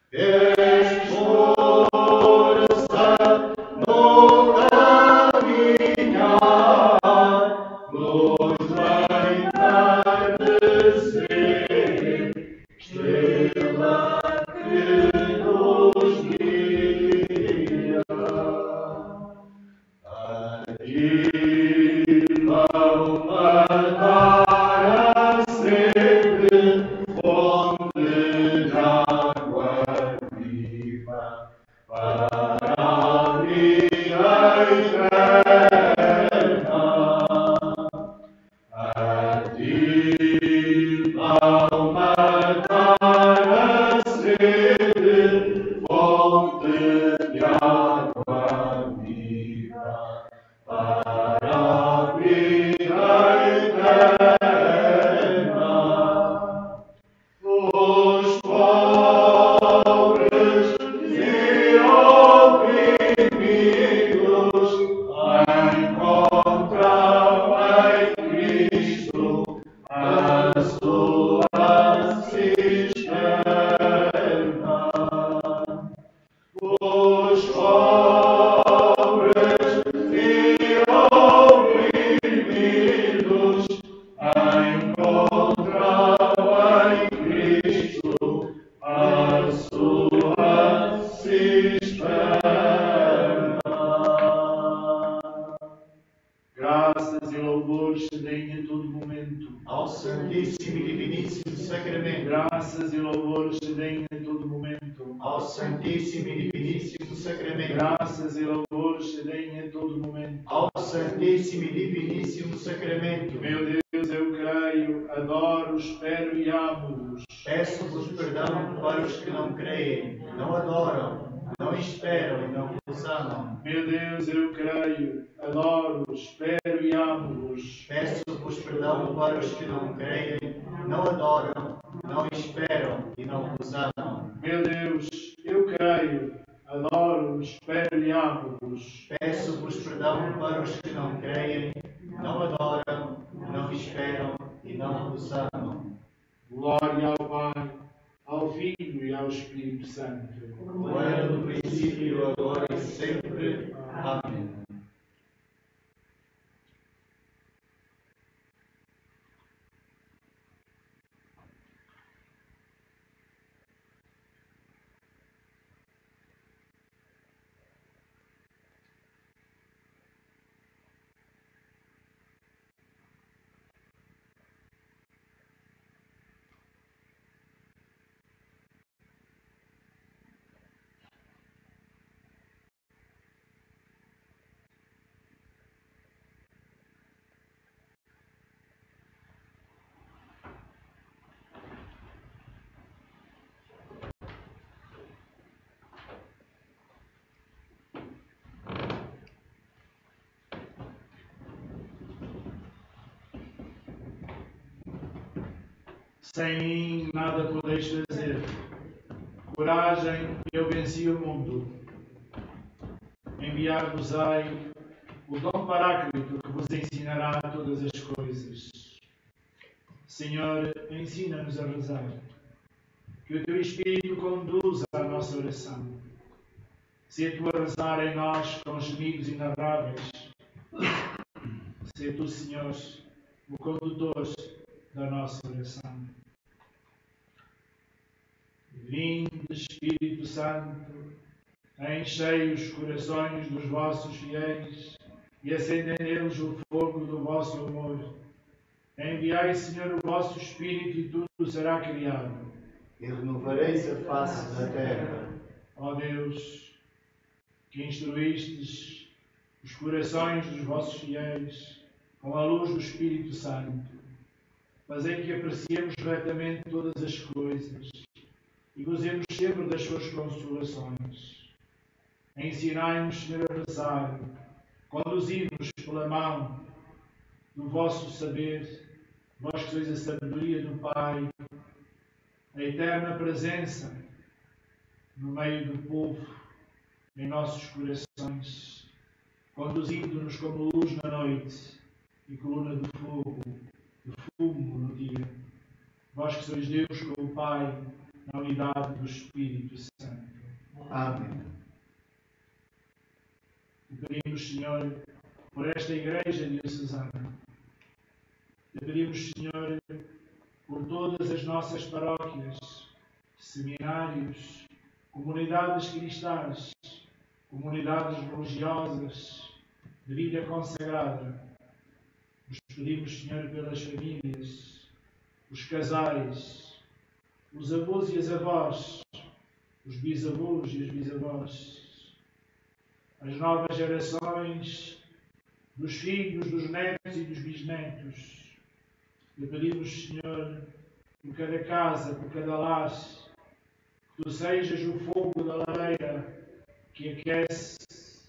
Sem mim nada podeis fazer. Coragem, eu venci o mundo. Enviar-vos-ei o dom paráclito que vos ensinará todas as coisas. Senhor, ensina-nos a rezar. Que o teu Espírito conduza a nossa oração. Se tu a rezar em nós com gemidos inarráveis, se tu, Senhor, o condutor da nossa oração. Vinde, Espírito Santo, enchei os corações dos vossos fiéis e acendei neles o fogo do vosso amor. Enviai, Senhor, o vosso Espírito e tudo será criado. E renovareis a face da terra. Ó Deus, que instruístes os corações dos vossos fiéis com a luz do Espírito Santo, fazei que apreciemos retamente todas as coisas e gozemos sempre das suas consolações. Ensinai-nos, Senhor, a rezar, conduzi-nos pela mão do vosso saber, vós que sois a sabedoria do Pai, a eterna presença no meio do povo, em nossos corações, conduzindo-nos como luz na noite e coluna de fogo, de fumo no dia. Vós que sois Deus com o Pai, na unidade do Espírito Santo. Amém. Te pedimos, Senhor, por esta Igreja diocesana. Te pedimos, Senhor, por todas as nossas paróquias, seminários, comunidades cristãs, comunidades religiosas, de vida consagrada. Nos pedimos, Senhor, pelas famílias, os casais, os avós e as avós, os bisavós e as bisavós, as novas gerações dos filhos, dos netos e dos bisnetos. Te pedimos, Senhor, por cada casa, por cada lar, que Tu sejas o fogo da lareira que aquece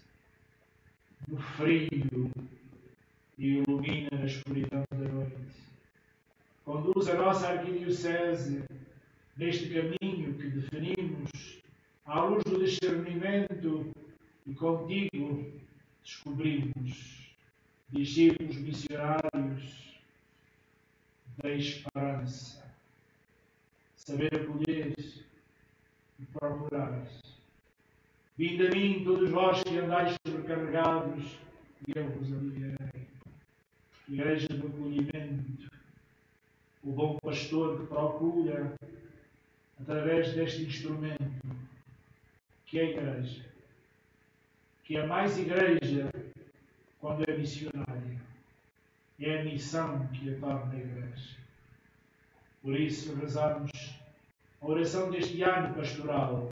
no frio e ilumina na escuridão da noite. Conduz a nossa arquidiocese neste caminho que definimos à luz do discernimento e contigo descobrimos discípulos missionários da esperança. Saber acolher e procurar. Vinde a mim, todos vós que andais sobrecarregados, e eu vos aliviarei. Igreja do acolhimento, o bom pastor que procura, através deste instrumento, que é a Igreja, que é mais Igreja quando é missionária. É a missão que a torna a Igreja. Por isso rezamos a oração deste ano pastoral.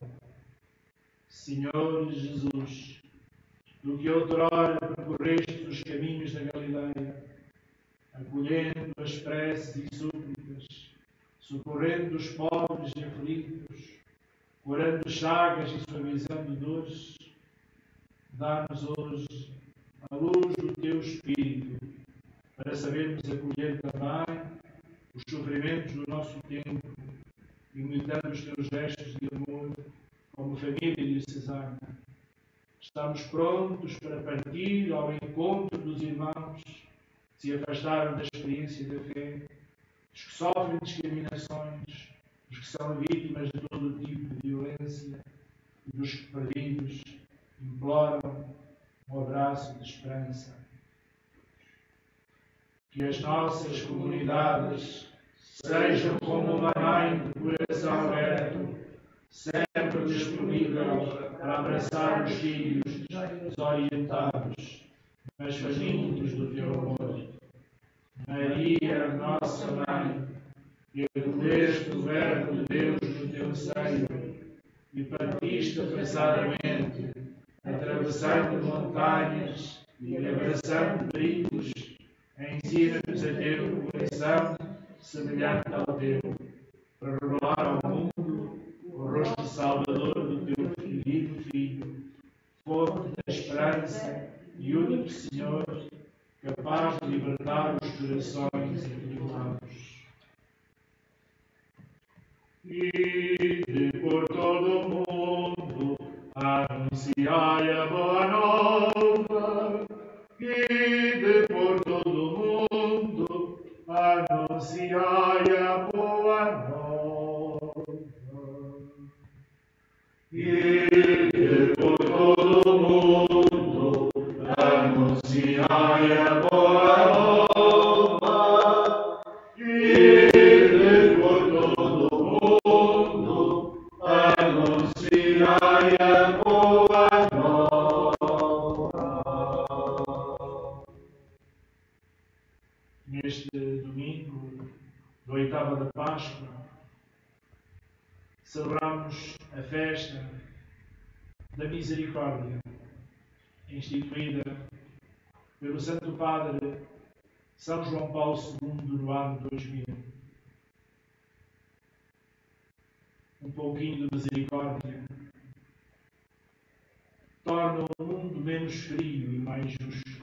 Senhor Jesus, Tu que outrora percorreste os caminhos da Galileia, acolhendo as preces e súplicas, socorrendo os pobres e aflitos, curando chagas e suavizando dores, dá-nos hoje a luz do Teu Espírito, para sabermos acolher também os sofrimentos do nosso tempo, imitando os Teus gestos de amor, como família diocesana. Estamos prontos para partir ao encontro dos irmãos que se afastaram da experiência da fé, os que sofrem discriminações, os que são vítimas de todo tipo de violência e dos que, perdidos, imploram um abraço de esperança. Que as nossas comunidades sejam como uma mãe de coração aberto, sempre disponível para abraçar os filhos desorientados, mas famintos do Teu amor. Maria, nossa Mãe, que acolheste o Verbo de Deus no Teu seio e partiste apressadamente, atravessando montanhas e abraçando perigos, ensina-nos a ter um coração semelhante ao Teu, para revelar ao mundo o rosto salvador do Teu querido Filho, fonte da esperança e único Senhor, capaz de libertar os corações atribulados. E por todo o mundo anunciai a boa nova. E por todo o mundo anunciai a boa nova. E por todo o mundo anunciai a boa nova. E por todo o mundo anunciai a boa nova. Neste domingo, da oitava da Páscoa, celebramos a festa da Misericórdia, instituída pelo Santo Padre São João Paulo II no ano 2000. Um pouquinho de misericórdia torna o mundo menos frio e mais justo.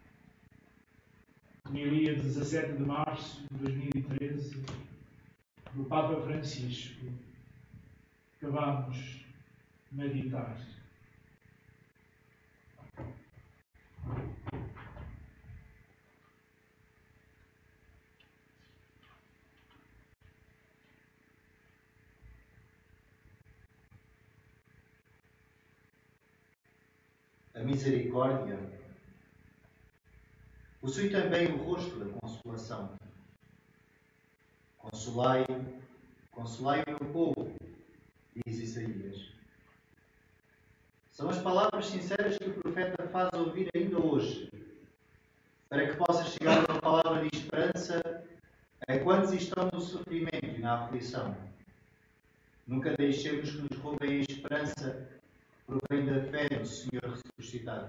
Homilia 17 de março de 2013, do Papa Francisco, que vamos meditar. misericórdia, possui também o rosto da consolação. Consolai o meu povo, diz Isaías. São as palavras sinceras que o profeta faz ouvir ainda hoje, para que possa chegar uma palavra de esperança a quantos estão no sofrimento e na aflição. Nunca deixemos que nos roubem a esperança que provém da fé no Senhor ressuscitado.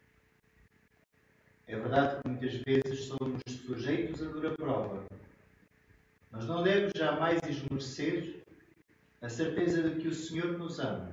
É verdade que muitas vezes somos sujeitos a dura prova, mas não devemos jamais esmorecer a certeza de que o Senhor nos ama.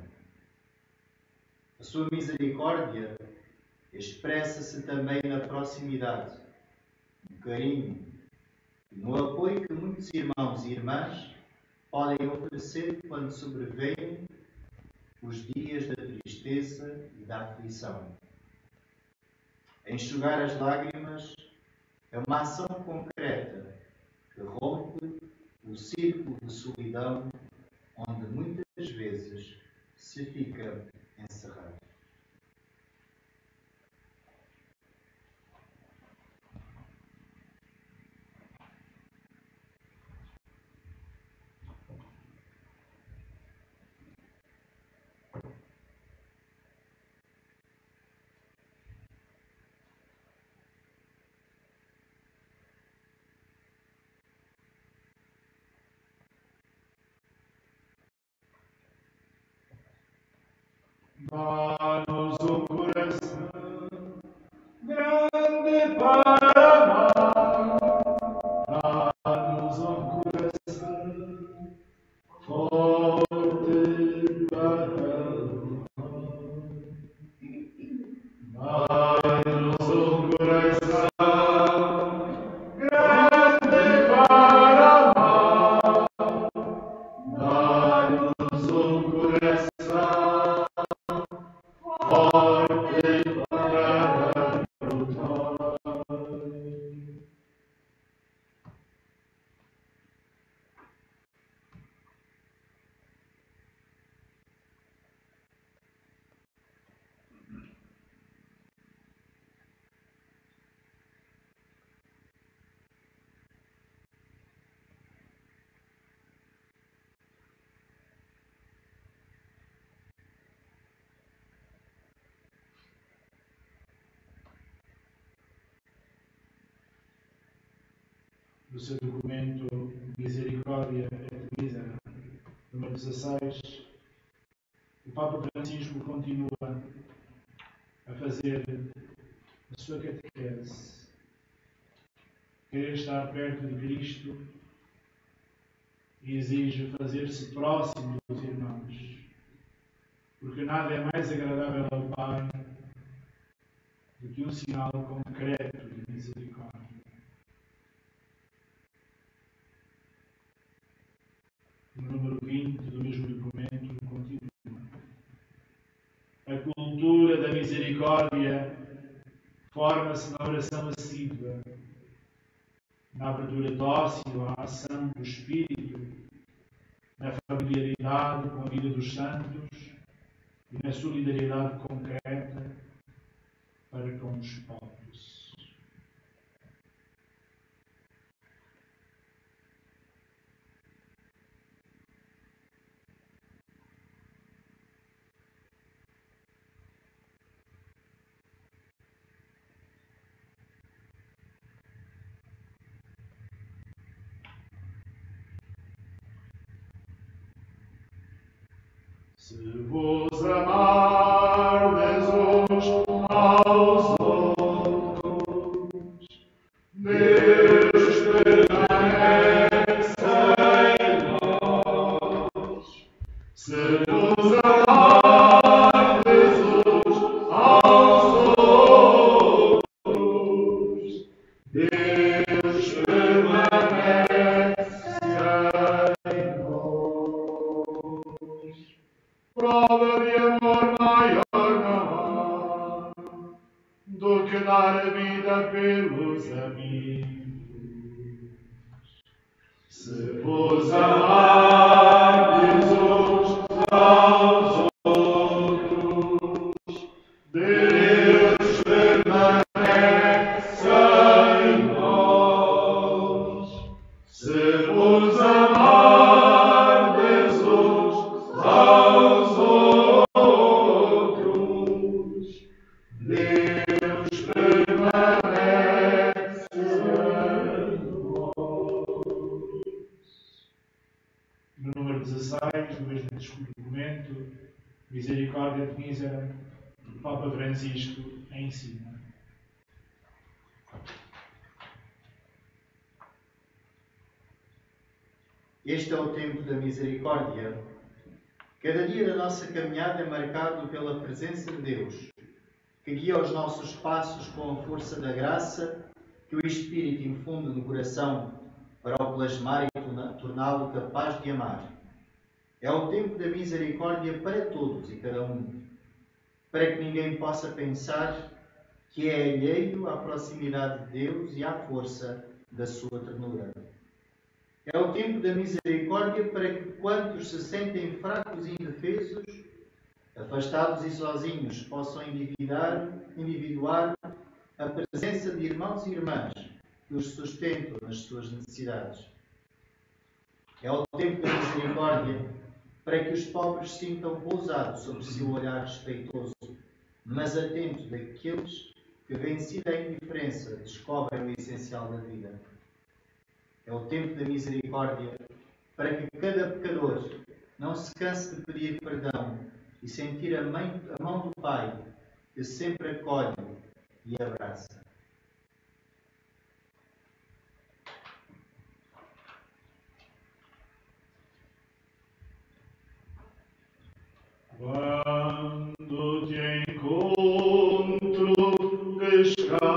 A sua misericórdia expressa-se também na proximidade, no carinho e no apoio que muitos irmãos e irmãs podem oferecer quando sobrevêm os dias da tristeza e da aflição. Enxugar as lágrimas é uma ação concreta que rompe o círculo de solidão onde muitas vezes se fica encerrado. Dá-nos um coração grande para amar, dá-nos um coração forte para amar, dá-nos um coração grande para amar, dá-nos um coração forte para lutar. Do seu documento Misericórdia et Misera, número 16, o Papa Francisco continua a fazer a sua catequese. Querer estar perto de Cristo exige fazer-se próximo dos irmãos, porque nada é mais agradável ao Pai do que um sinal concreto de misericórdia. No número 20 do mesmo documento continua. A cultura da misericórdia forma-se na oração assídua, na abertura dócil à ação do Espírito, na familiaridade com a vida dos santos e na solidariedade concreta para com os pobres. Se vos amardes uns aos outros, Deus permanece em nós. Se vos amardes uns aos outros, Deus permanece em nós. Prova de amor maior não há do que dar a vida pelos amigos. Se vos amardes uns aos outros, Deus Misericórdia de mísera, o Papa Francisco ensina. Este é o tempo da misericórdia. Cada dia da nossa caminhada é marcado pela presença de Deus, que guia os nossos passos com a força da graça que o Espírito infunde no coração para o plasmar e torná-lo capaz de amar. É o tempo da misericórdia para todos e cada um, para que ninguém possa pensar que é alheio à proximidade de Deus e à força da sua ternura. É o tempo da misericórdia para que quantos se sentem fracos e indefesos, afastados e sozinhos, possam individuar a presença de irmãos e irmãs que os sustentam nas suas necessidades. É o tempo da misericórdia para que os pobres sintam pousado sob o seu olhar respeitoso, mas atento daqueles que, vencida a indiferença, descobrem o essencial da vida. É o tempo da misericórdia para que cada pecador não se canse de pedir perdão e sentir a mão do Pai que sempre acolhe e abraça. Quando te encontro descalço,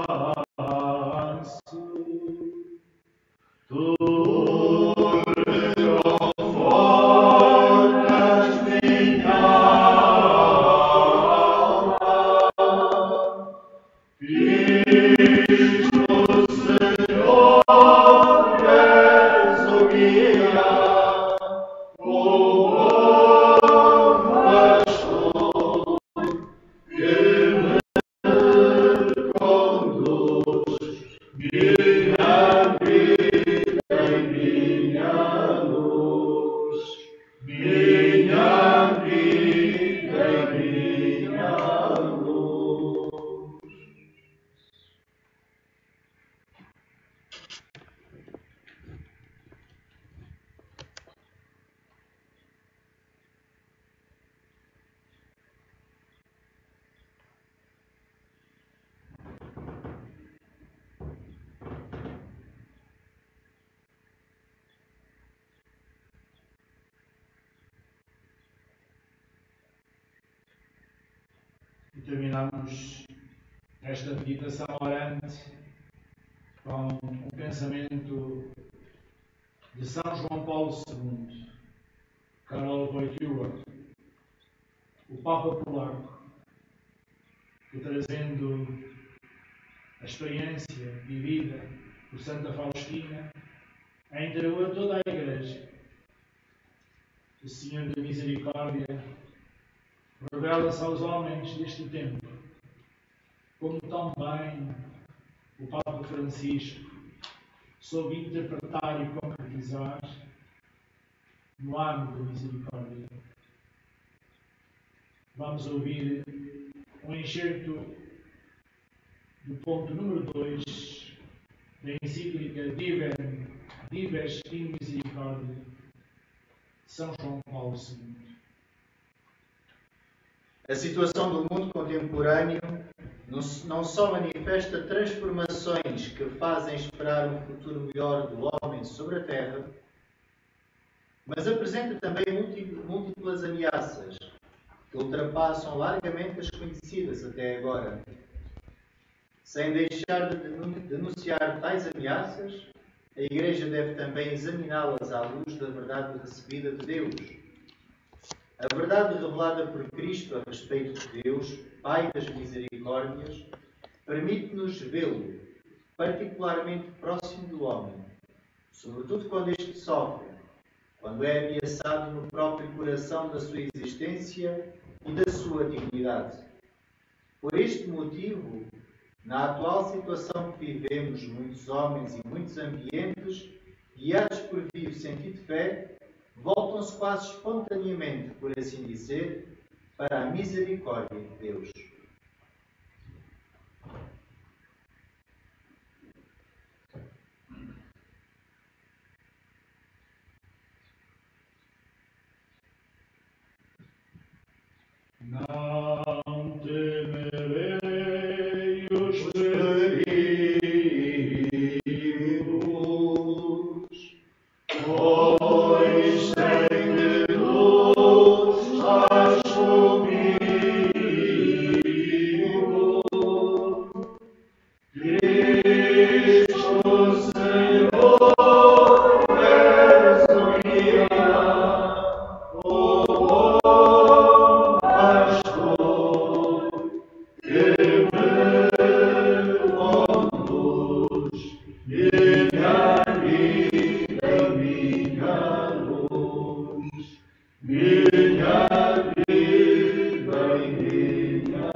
tu reconfortas minha alma. Cristo Senhor, és o guia, o bom pastor que me conduz, minha vida e minha luz, minha vida e minha luz. E terminamos esta meditação orante com um pensamento de São João Paulo II, Karol Wojtyła, o Papa Polaco, que, trazendo a experiência vivida por Santa Faustina, a entregou a toda a Igreja. O Senhor da Misericórdia revela-se aos homens deste tempo, como também o Papa Francisco soube interpretar e concretizar no âmbito da misericórdia. Vamos ouvir um excerto do ponto número 2 da encíclica Dives in Misericordia de São João Paulo II. A situação do mundo contemporâneo não só manifesta transformações que fazem esperar um futuro melhor do homem sobre a Terra, mas apresenta também múltiplas ameaças que ultrapassam largamente as conhecidas até agora. Sem deixar de denunciar tais ameaças, a Igreja deve também examiná-las à luz da verdade recebida de Deus. A verdade revelada por Cristo a respeito de Deus, Pai das Misericórdias, permite-nos vê-lo particularmente próximo do homem, sobretudo quando este sofre, quando é ameaçado no próprio coração da sua existência e da sua dignidade. Por este motivo, na atual situação que vivemos, muitos homens e muitos ambientes, guiados por vivo sentido de fé, voltam-se quase espontaneamente, por assim dizer, para a misericórdia de Deus. Não temerei os perigos, pois sem Deus estás comigo. Cristo Senhor és o guia, o bom pastor que me conduz, minha vida, minha luz, minha vida e minha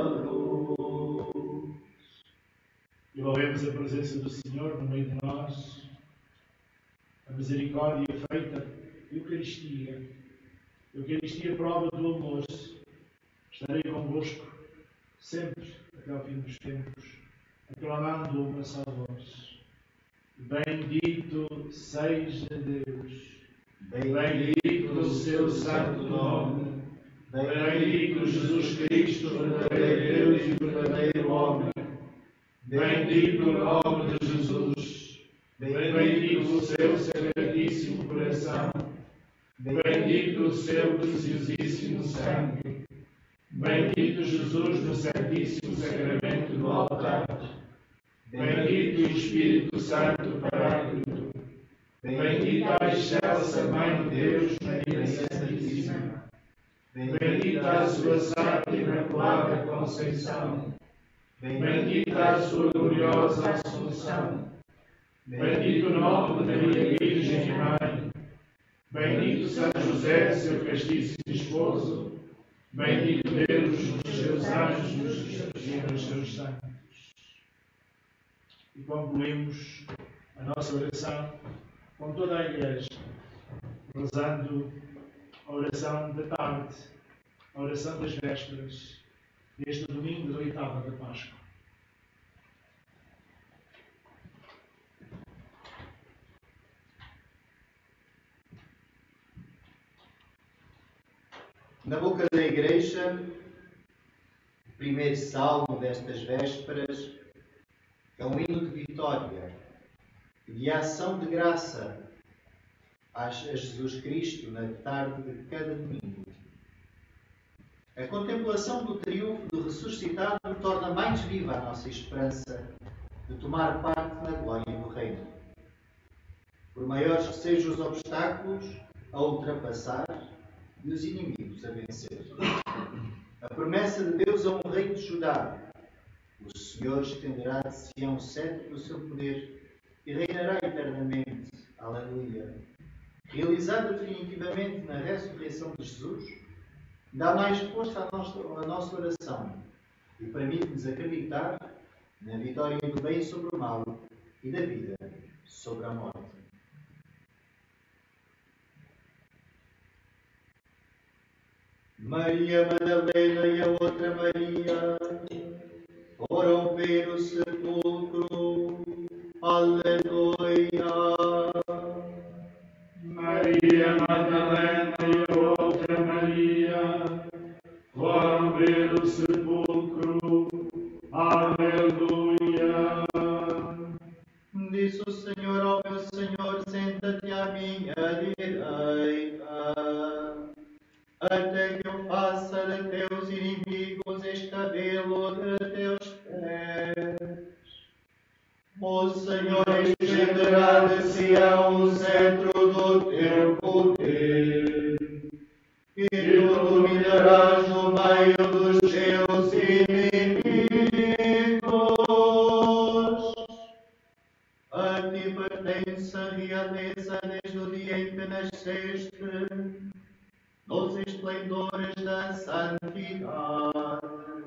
luz. E louvemos a presença do Senhor no meio de nós, a misericórdia feita, a Eucaristia. A Eucaristia prova do amor. Estarei convosco sempre, até ao fim dos tempos, aclamando uma só voz. Bendito seja Deus, bendito o seu santo nome, bendito Jesus Cristo, verdadeiro Deus e verdadeiro homem. Bendito o nome de Jesus, bendito o seu sacratíssimo coração, bendito o seu preciosíssimo sangue, bendito Jesus no santíssimo sacramento do altar, bendito o Espírito Santo Paráclito, bendita a excelsa Mãe de Deus, Maria Santíssima, bendita a sua Santa e Imaculada Conceição, bendita a sua gloriosa Assunção, bendito o nome de Maria Virgem e Mãe, bendito São José, seu castíssimo esposo, bendito Deus, os seus anjos e os seus santos. E concluímos a nossa oração com toda a Igreja, rezando a oração da tarde, a oração das vésperas, deste domingo da oitava da Páscoa. Na boca da Igreja, o primeiro salmo destas vésperas é um hino de vitória e de ação de graça a Jesus Cristo na tarde de cada domingo. A contemplação do triunfo do ressuscitado torna mais viva a nossa esperança de tomar parte na glória do Reino. Por maiores que sejam os obstáculos a ultrapassar e os inimigos a vencer. A promessa de Deus a um rei de Judá: o Senhor estenderá de Sião o cetro do seu poder e reinará eternamente. Aleluia. Realizada definitivamente na ressurreição de Jesus, dá mais força à nossa oração e permite-nos acreditar na vitória do bem sobre o mal e da vida sobre a morte. Maria Madalena e a outra Maria foram ver o sepulcro. Aleluia. Maria Madalena e a outra Maria foram ver o sepulcro. Aleluia. Disse o Senhor ao meu Senhor: senta-te à minha direita, até que eu faça de teus inimigos escabelo de teus pés. O Senhor estenderá de Sião o cetro do teu poder, e tu dominarás no meio dos teus inimigos. A ti pertence a realeza desde o dia em que nasceste, nos esplendores da santidade.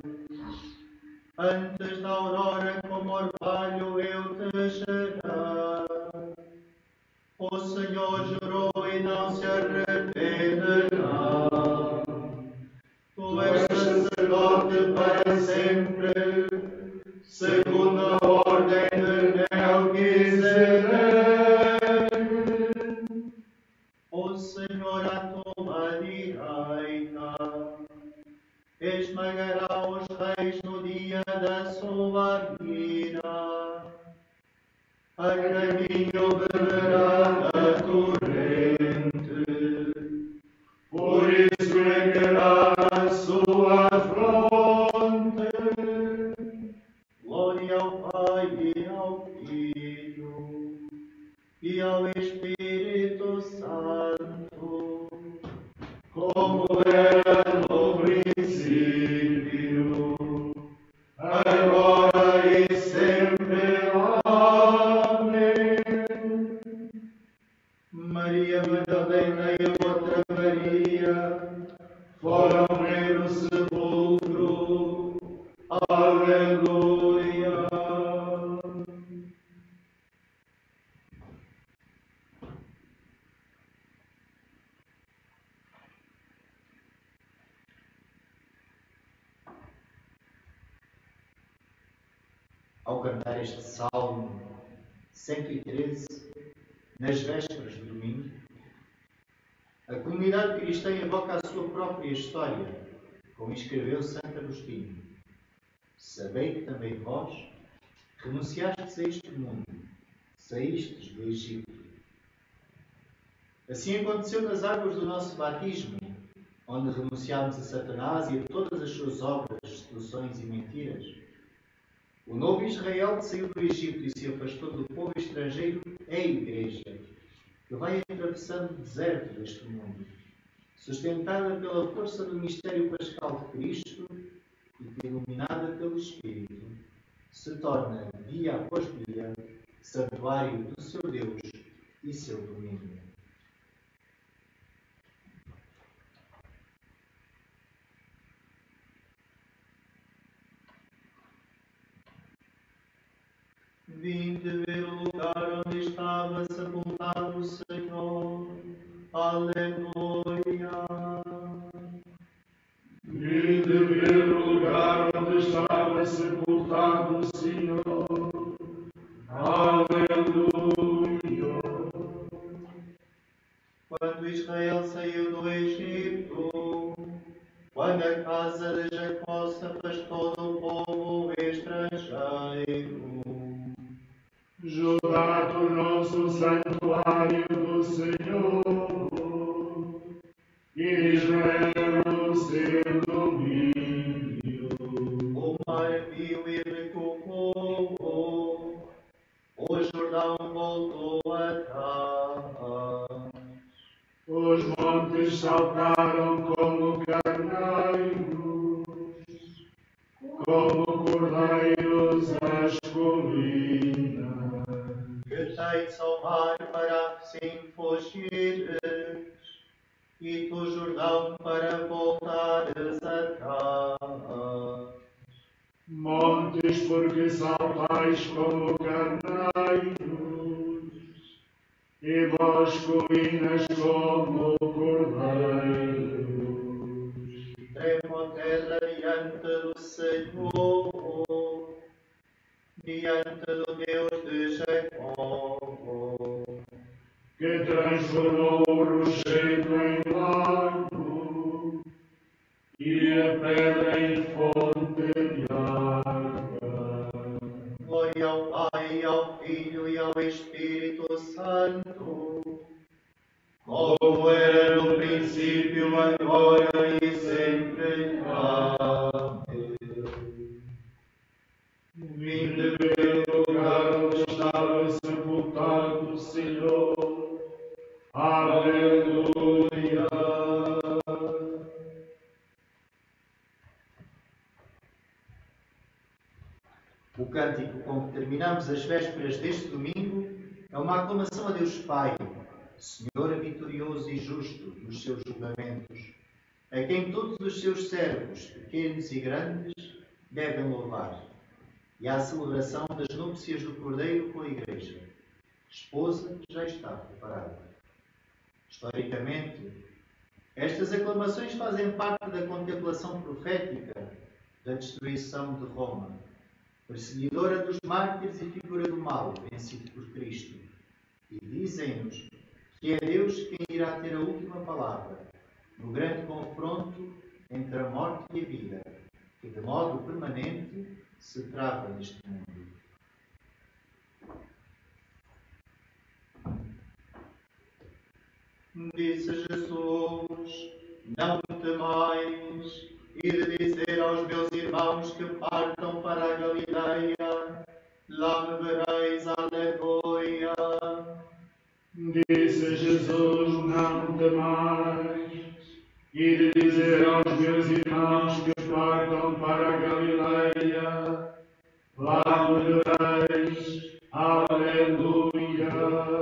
Antes da aurora, como orvalho, eu te gerei. O Senhor jurou e não se arrependerá. Tu és sacerdote para sempre, segundo a ordem de Melquisedeque. O Senhor à tua direita esmagará os reis no dia da sua ira. A caminho beberá a torrente, por isso erguerá a sua fronte. Glória ao Pai e ao Filho e ao Espírito Santo, como era no princípio, agora e sempre. Amém. Maria Madalena e a outra Maria foram ver o sepulcro. Aleluia. Ao cantar este Salmo 113, nas vésperas de domingo, a comunidade cristã evoca a sua própria história, como escreveu Santo Agostinho. Sabei que também vós renunciastes a este mundo, saístes do Egito. Assim aconteceu nas águas do nosso batismo, onde renunciámos a Satanás e a todas as suas obras, seduções e mentiras. O novo Israel que saiu do Egito e se afastou do povo estrangeiro é a Igreja, que vai atravessando o deserto deste mundo, sustentada pela força do mistério pascal de Cristo e que, iluminada pelo Espírito, se torna, dia após dia, santuário do seu Deus e seu domínio. Vinde ver o lugar onde estava sepultado o Senhor. Aleluia. Vinde ver o lugar onde estava sepultado o Senhor. Aleluia. Quando Israel saiu do Egito, quando a casa de Jacó se afastou do povo estrangeiro, Judá tornou-se o santuário do Senhor, e Israel o seu domínio. o mar viu e recuou, o Jordão voltou atrás. Os montes saltaram como carneiros, como cordeiros as colinas. Que tens ao mar para assim fugires, e tu, Jordão, para voltares atrás. Montes, porque saltais como carneiros, e vós, colinas, como cordeiros. Tremo a terra diante do Senhor, diante do Deus de Jacó. Que transformou o rochedo em lago e a pedra em fonte de água. Glória ao Pai, ao Filho e ao Espírito Santo, como era no princípio, agora e sempre. Amém. Vinde ver o lugar onde estava sepultado o Senhor. Aleluia. O cântico com que terminamos as vésperas deste domingo é uma aclamação a Deus Pai, Senhor vitorioso e justo nos seus julgamentos, a quem todos os seus servos, pequenos e grandes, devem louvar, e à celebração das núpcias do Cordeiro com a Igreja, esposa que já está preparada. Historicamente, estas aclamações fazem parte da contemplação profética da destruição de Roma, perseguidora dos mártires e figura do mal vencido por Cristo, e dizem-nos que é Deus quem irá ter a última palavra no grande confronto entre a morte e a vida, que de modo permanente se trava neste mundo. Disse Jesus: não temais, e de dizer aos meus irmãos que partam para a Galileia, lá me vereis, aleluia. Disse Jesus: não temais, e de dizer aos meus irmãos que partam para a Galileia, lá me vereis, aleluia.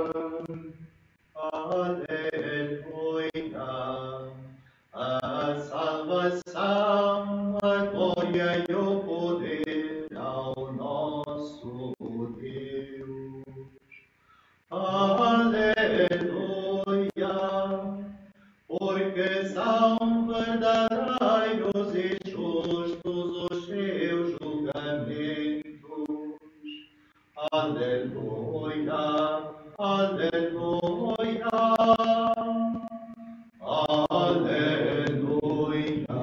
Aleluia. A salvação, a glória e o poder ao nosso Deus. Aleluia. Porque são verdadeiros e justos os seus julgamentos. Aleluia. Aleluia. Aleluia.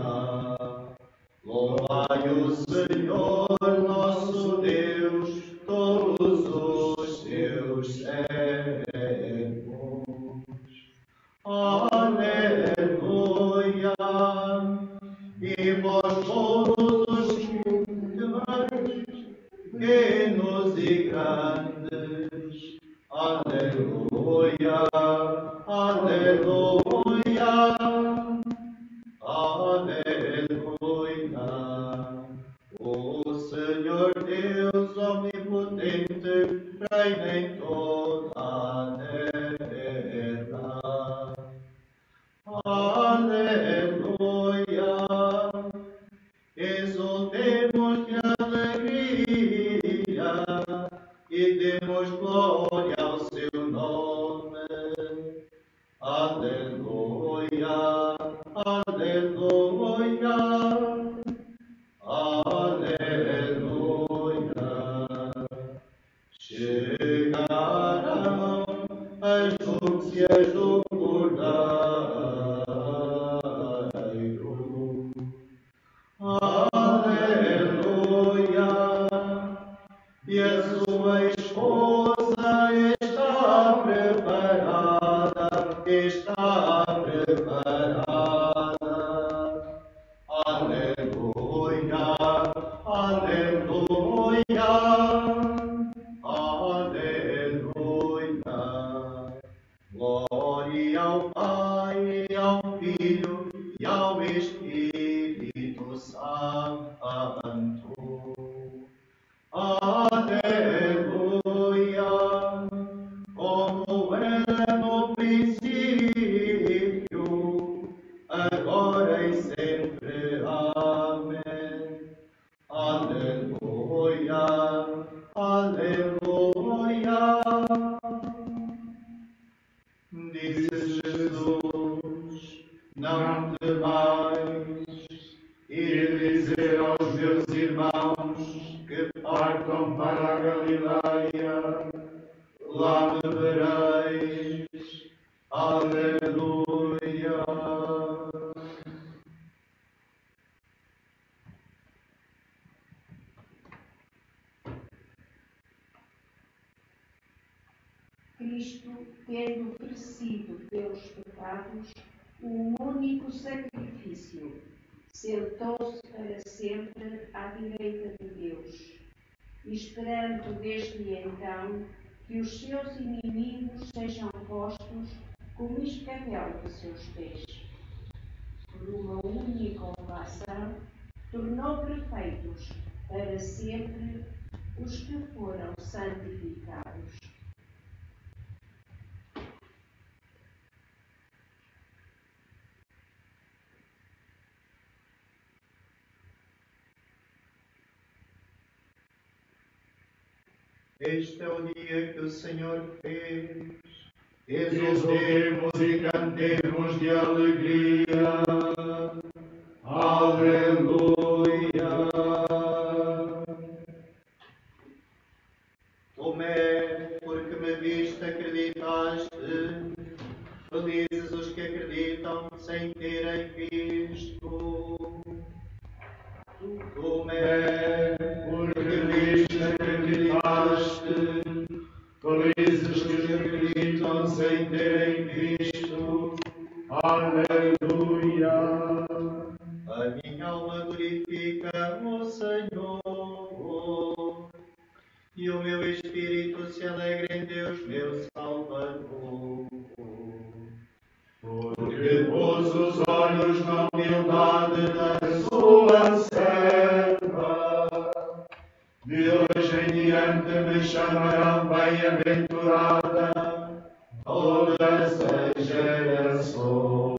Louvai o Senhor nosso Deus, todos os seus servos. Aleluia. E vós todos os pequenos e grandes. Aleluia. Aleluia. Aleluia. O Senhor Deus omnipotente reina em toda a terra. Aleluia. Exultemos de alegria e demos glória ao seu nome. Aleluia. Aleluia. Aleluia. Chegarão as núpcias do Cordeiro. Aleluia. E a sua esposa está preparada, está preparada. Aleluia. Aleluia. Aleluia. Glória ao Pai, ao Filho e ao Espírito Santo. Aleluia. Como era no princípio, agora e sempre. Amém. Aleluia. Aleluia. Disse Jesus: não temais, e de dizer aos meus irmãos que partam para a Galileia, lá me vereis. Aleluia. Cristo, tendo oferecido pelos pecados um único sacrifício, sentou-se para sempre à direita de Deus, esperando desde então que os seus inimigos sejam postos como escabel de seus pés. Por uma única oração, tornou perfeitos para sempre os que foram santificados. Este é o dia que o Senhor fez. Exultemos e cantemos de alegria. Aleluia. Tomé, porque me viste, acreditaste. Felizes os que acreditam sem terem visto. sem terem visto. Aleluia. A minha alma glorifica o Senhor, e o meu espírito se alegra em Deus, meu Salvador. Porque pôs os olhos na humildade da sua serva, de hoje em diante me chamarão bem-aventurada todas as gerações.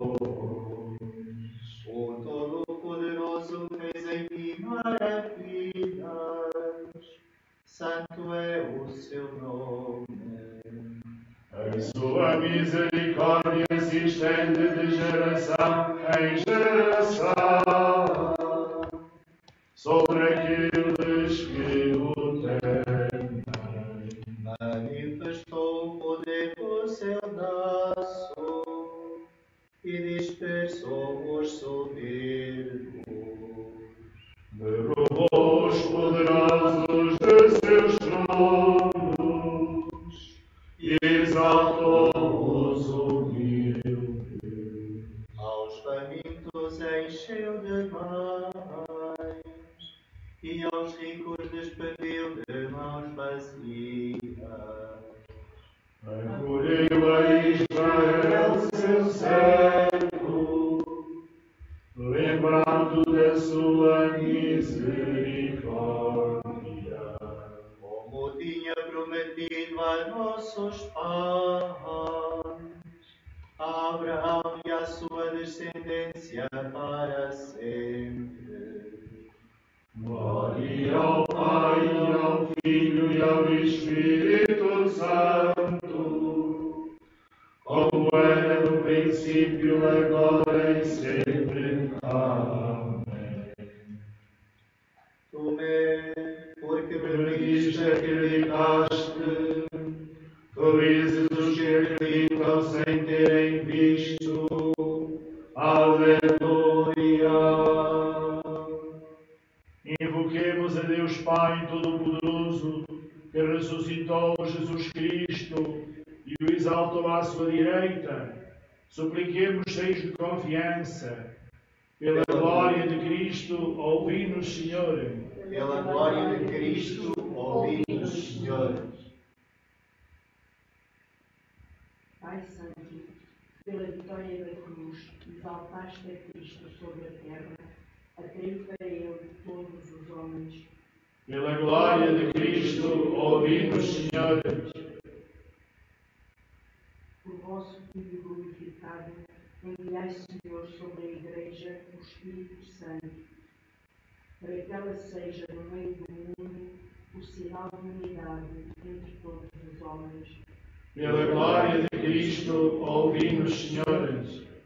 O Todo-Poderoso fez em mim maravilhas, santo é o seu nome. A sua misericórdia se estende de geração em geração sobre aqueles que o temem. Manifestou o poder do seu braço e dispersou os soberbos. Derrubou os poderosos de seus tronos e exaltou os humildes. Aos famintos encheu de paz e aos ricos despediu de mãos vazias. Acolheu a Israel, seu servo, lembrando da sua misericórdia. Como tinha prometido a nossos pais, a Abraão e a sua descendência para sempre. Glória ao Pai, ao Filho e ao Espírito Santo, como era no princípio, agora e sempre. Amém. Tomé, porque Me diste, acreditaste, felizes os que acreditam sem terem visto. Aleluia. Invoquemos a Deus Pai Todo-Poderoso, que ressuscitou Jesus Cristo e o exaltou à sua direita. Supliquemos cheios de confiança. Pela glória de Cristo, ouvi-nos, Senhor. Pela glória de Cristo, ouvi-nos, Senhor. Pai Santo, pela vitória da cruz, exaltaste a Cristo sobre a terra, atraiu para ele todos os homens. Pela glória de Cristo, ouvi-nos, Senhor. Por vosso Filho glorificado, enviai, Senhor, sobre a Igreja o Espírito Santo, para que ela seja, no meio do mundo, o sinal de unidade entre todos os homens. Pela glória de Cristo, ouvi-nos, Senhor.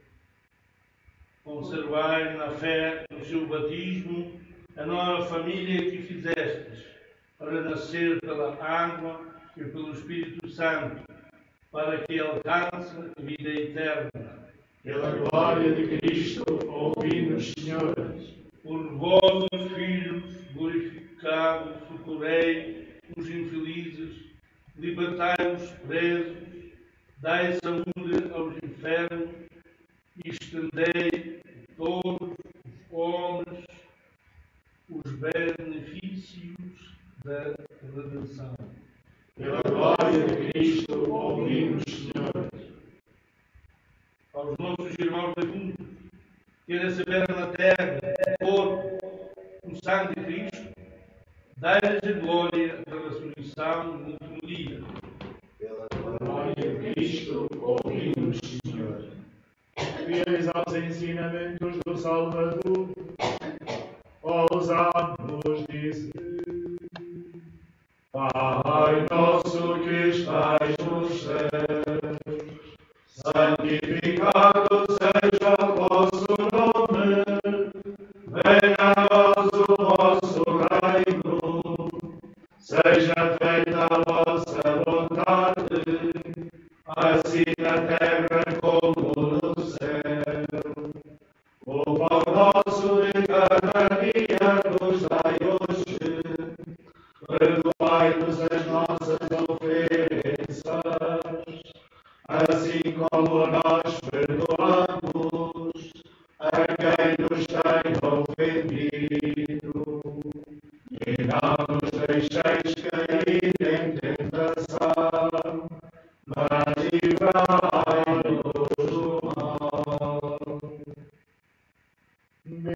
Conservai na fé do seu batismo a nova família que fizestes, para nascer pela água e pelo Espírito Santo, para que alcance a vida eterna. Pela glória de Cristo, ouvi-nos, Senhor. Por vossos filhos glorificados, socorrei os infelizes, libertai os presos, dai saúde aos enfermos e estendei a todos os homens os benefícios da redenção. Pela glória de Cristo, ouvimos, Senhor. Aos nossos irmãos defuntos, que receberam na terra o corpo, o sangue de Cristo, dai-lhes a glória da ressurreição no último dia. Pela Glória de Cristo, ouvimos, Senhor. Fiéis aos ensinamentos do Salvador, ousamos dizer: Pai nosso que estais nos céus, santificado seja o vosso nome, venha a nós o vosso reino, seja feita a vossa vontade, assim na terra como no céu. O pão nosso de cada dia nos dai hoje, perdoai-nos as nossas ofensas,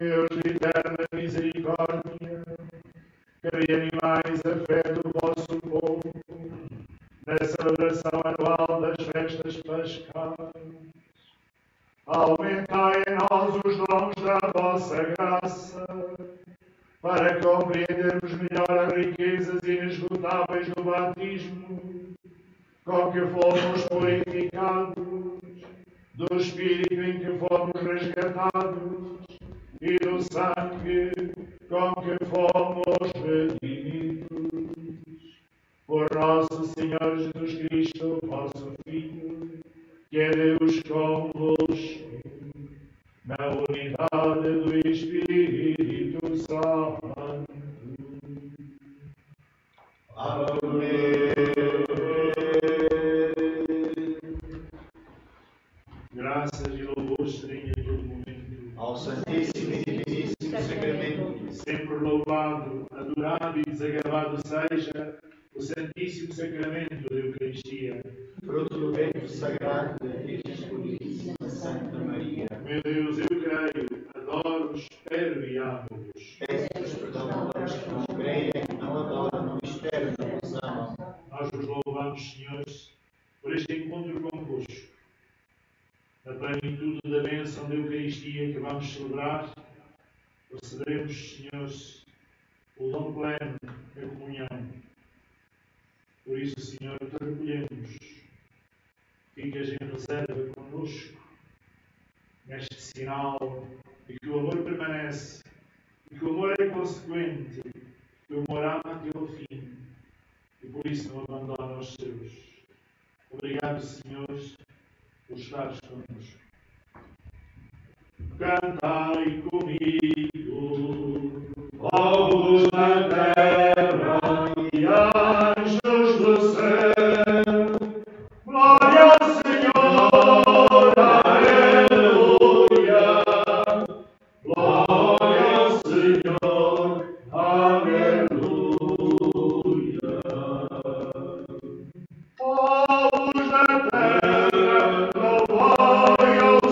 Deus de eterna misericórdia, que reanimais a fé do vosso povo na celebração anual das festas pascais. Aumentai em nós os dons da vossa graça, para compreendermos melhor as riquezas inesgotáveis do batismo, com que fomos purificados, do Espírito em que fomos resgatados e do sangue com que fomos redimidos. Por nosso Senhor Jesus Cristo, vosso Filho, que é Deus convosco, na unidade do Espírito Santo. Amém. Graças e louvores serem a todo momento ao Santíssimo e Diviníssimo Sacramento. Sempre louvado, adorado e desagravado seja o Santíssimo Sacramento da Eucaristia. Fruto do ventre sagrado da Virgem Puríssima Santa Maria. Meu Deus, eu creio, adoro, espero e amo-vos. Peço-vos perdão pelos que não creem, não adoram, não esperam, não vos amam. Nós vos louvamos, senhores, por este encontro convosco, na plenitude da bênção da Eucaristia que vamos celebrar. Receberemos, senhores, o dom pleno da comunhão. Por isso, Senhor, te recolhemos. Ficas em reserva conosco, neste sinal de que o amor permanece, de que o amor é consequente, que o amor ama até ao fim, e por isso não abandona os seus. Obrigado, Senhores, por estares connosco. Cantai comigo, povos da terra e anjos do céu, glória ao Senhor, aleluia, glória ao Senhor, aleluia. Povos da terra, louvai ao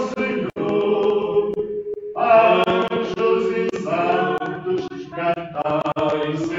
Senhor, anjos e santos, cantai.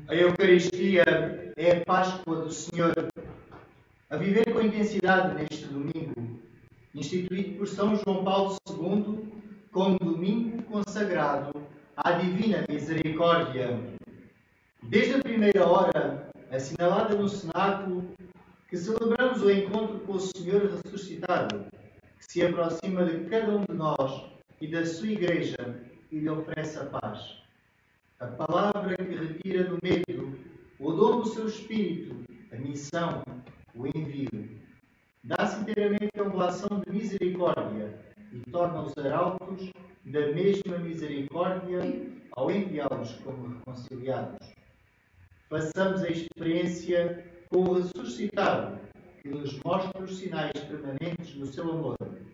A Eucaristia é a Páscoa do Senhor, a viver com intensidade neste domingo, instituído por São João Paulo II como domingo consagrado à Divina Misericórdia. Desde a primeira hora, assinalada no cenáculo, que celebramos o encontro com o Senhor ressuscitado, que se aproxima de cada um de nós e da sua Igreja e lhe oferece a paz. A palavra que retira do medo o dom do seu Espírito, a missão, o envio. Dá-se inteiramente a oblação de misericórdia e torna os arautos da mesma misericórdia ao enviá-los como reconciliados. Façamos a experiência com o ressuscitado, que nos mostra os sinais permanentes do seu amor.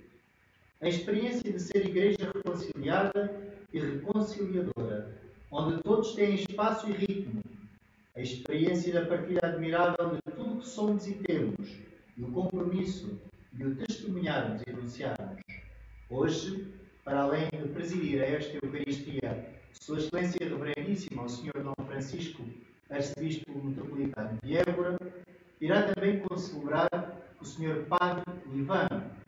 A experiência de ser Igreja reconciliada e reconciliadora, onde todos têm espaço e ritmo. A experiência da partilha admirável de tudo o que somos e temos, e o compromisso de o testemunharmos e anunciarmos. Hoje, para além de presidir a esta Eucaristia, Sua Excelência Reverendíssima, o Sr. Dom Francisco, Arcebispo Metropolitano de Évora, irá também concelebrar o Sr. Padre Ivan,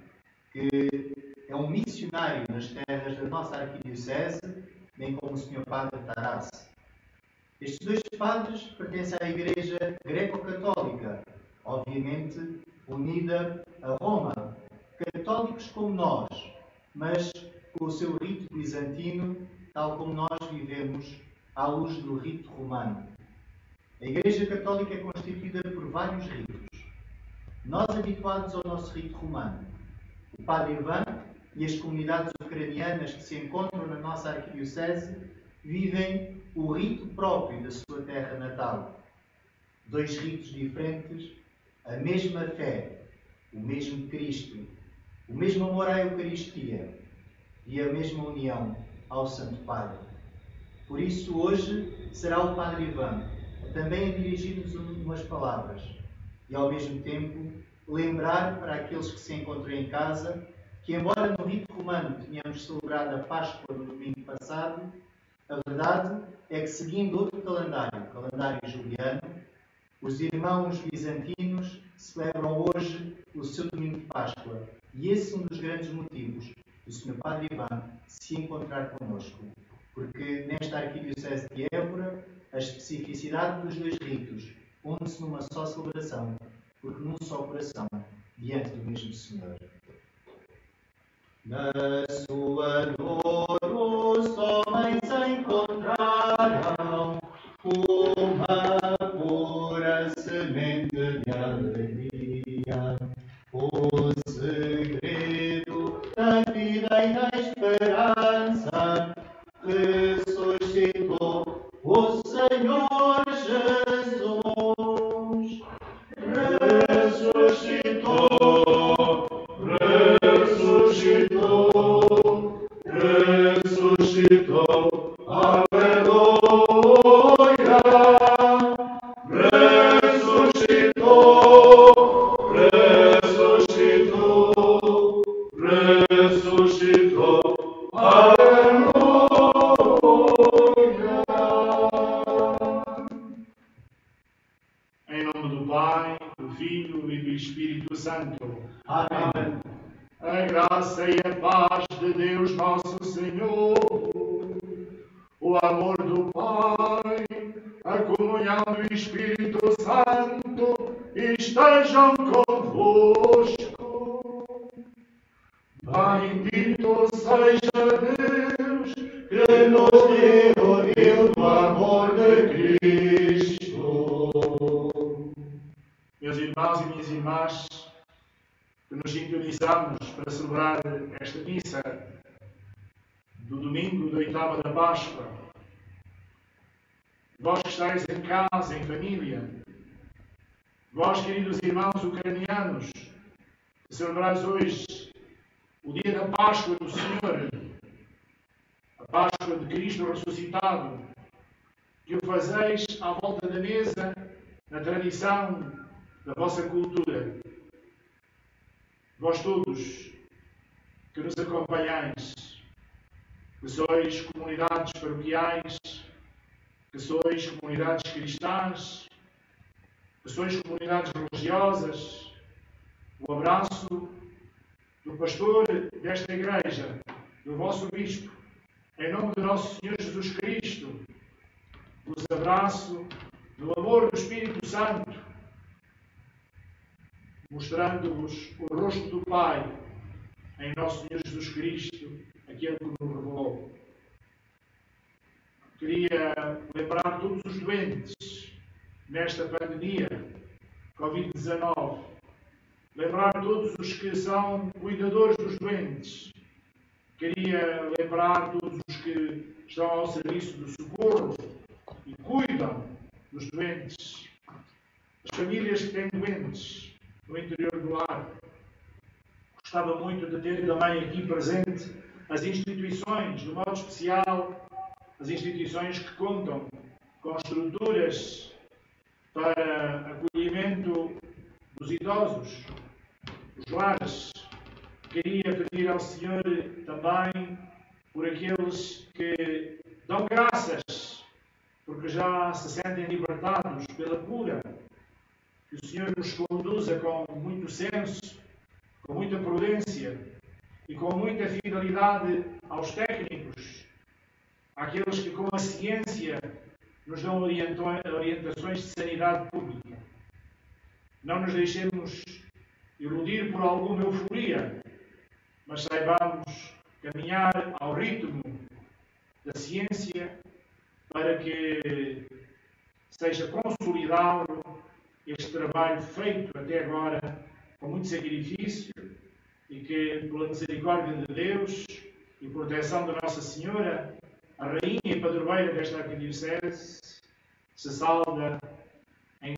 que é um missionário nas terras da nossa arquidiocese, bem como o Sr. Padre Taras. Estes dois padres pertencem à Igreja Greco-Católica, obviamente unida a Roma, católicos como nós, mas com o seu rito bizantino, tal como nós vivemos à luz do rito romano. A Igreja Católica é constituída por vários ritos. Nós, habituados ao nosso rito romano, o Padre Ivan e as comunidades ucranianas que se encontram na nossa arquidiocese vivem o rito próprio da sua terra natal. Dois ritos diferentes, a mesma fé, o mesmo Cristo, o mesmo amor à Eucaristia e a mesma união ao Santo Padre. Por isso, hoje será o Padre Ivan também a dirigir-nos umas palavras e, ao mesmo tempo, lembrar para aqueles que se encontram em casa que, embora no rito romano tenhamos celebrado a Páscoa no domingo passado, a verdade é que, seguindo outro calendário, o calendário juliano, os irmãos bizantinos celebram hoje o seu domingo de Páscoa. E esse é um dos grandes motivos do Sr. Padre Ivan se encontrar connosco. Porque nesta arquidiocese de Évora, a especificidade dos dois ritos une-se numa só celebração, porque num só coração, diante do mesmo Senhor. Na sua dor os homens encontraram uma pura semente de alegria, o segredo da vida e da esperança ressuscitou o Senhor Jesus. Ressuscitou, aleluia. Ressuscitou, aleluia. Em nome do Pai, do Filho e do Espírito Santo. Amém. A graça e a paz de Deus nosso Senhor, o amor do Pai, a comunhão do Espírito Santo estejam convosco. Bendito seja Deus que nos reuniu no amor de Cristo. Meus irmãos e minhas irmãs, que nos sintonizamos para celebrar esta missa do domingo da oitava da Páscoa. Vós que estáis em casa, em família, vós, queridos irmãos ucranianos, que celebrais hoje o dia da Páscoa do Senhor, a Páscoa de Cristo ressuscitado, que o fazeis à volta da mesa, na tradição da vossa cultura. Vós todos que nos acompanhais, que sois comunidades paroquiais, que sois comunidades cristãs, que sois comunidades religiosas, o abraço do pastor desta igreja, do vosso bispo, em nome de nosso Senhor Jesus Cristo, vos abraço no amor do Espírito Santo, mostrando-vos o rosto do Pai em nosso Senhor Jesus Cristo, aquele que nos revelou. Queria lembrar todos os doentes nesta pandemia Covid-19, lembrar todos os que são cuidadores dos doentes. Queria lembrar todos os que estão ao serviço do socorro e cuidam dos doentes, as famílias que têm doentes no interior do lar. Gostava muito de ter também aqui presente as instituições, de modo especial, as instituições que contam com estruturas para acolhimento dos idosos, os lares. Queria pedir ao Senhor também por aqueles que dão graças, porque já se sentem libertados pela cura, que o Senhor nos conduza com muito senso, com muita prudência e com muita fidelidade aos técnicos, àqueles que com a ciência nos dão orientações de sanidade pública. Não nos deixemos iludir por alguma euforia, mas saibamos caminhar ao ritmo da ciência para que seja consolidado este trabalho feito até agora com muito sacrifício e que, pela misericórdia de Deus e proteção da Nossa Senhora, a Rainha e Padroeira desta Arquidiocese, se salva em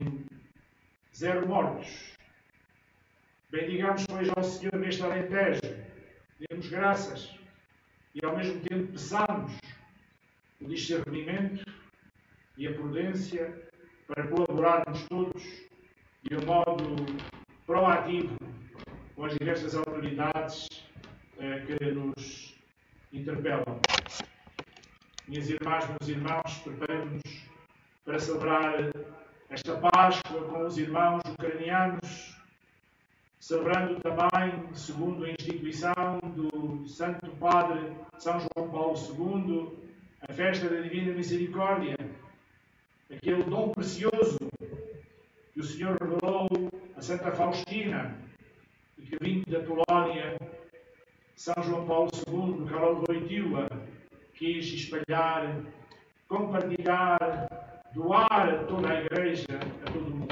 0 mortos. Bendigamos, pois, ao Senhor neste Alentejo, demos graças e, ao mesmo tempo, peçamos o discernimento e a prudência para colaborarmos todos de um modo proativo com as diversas autoridades que nos interpelam. Minhas irmãs, meus irmãos, preparemos-nos para celebrar esta Páscoa com os irmãos ucranianos, celebrando também, segundo a instituição do Santo Padre São João Paulo II, a festa da Divina Misericórdia, aquele dom precioso que o Senhor revelou a Santa Faustina e que, vindo da Polónia, São João Paulo II, Karol Wojtyła, quis espalhar, compartilhar, doar a toda a Igreja, a todo o mundo.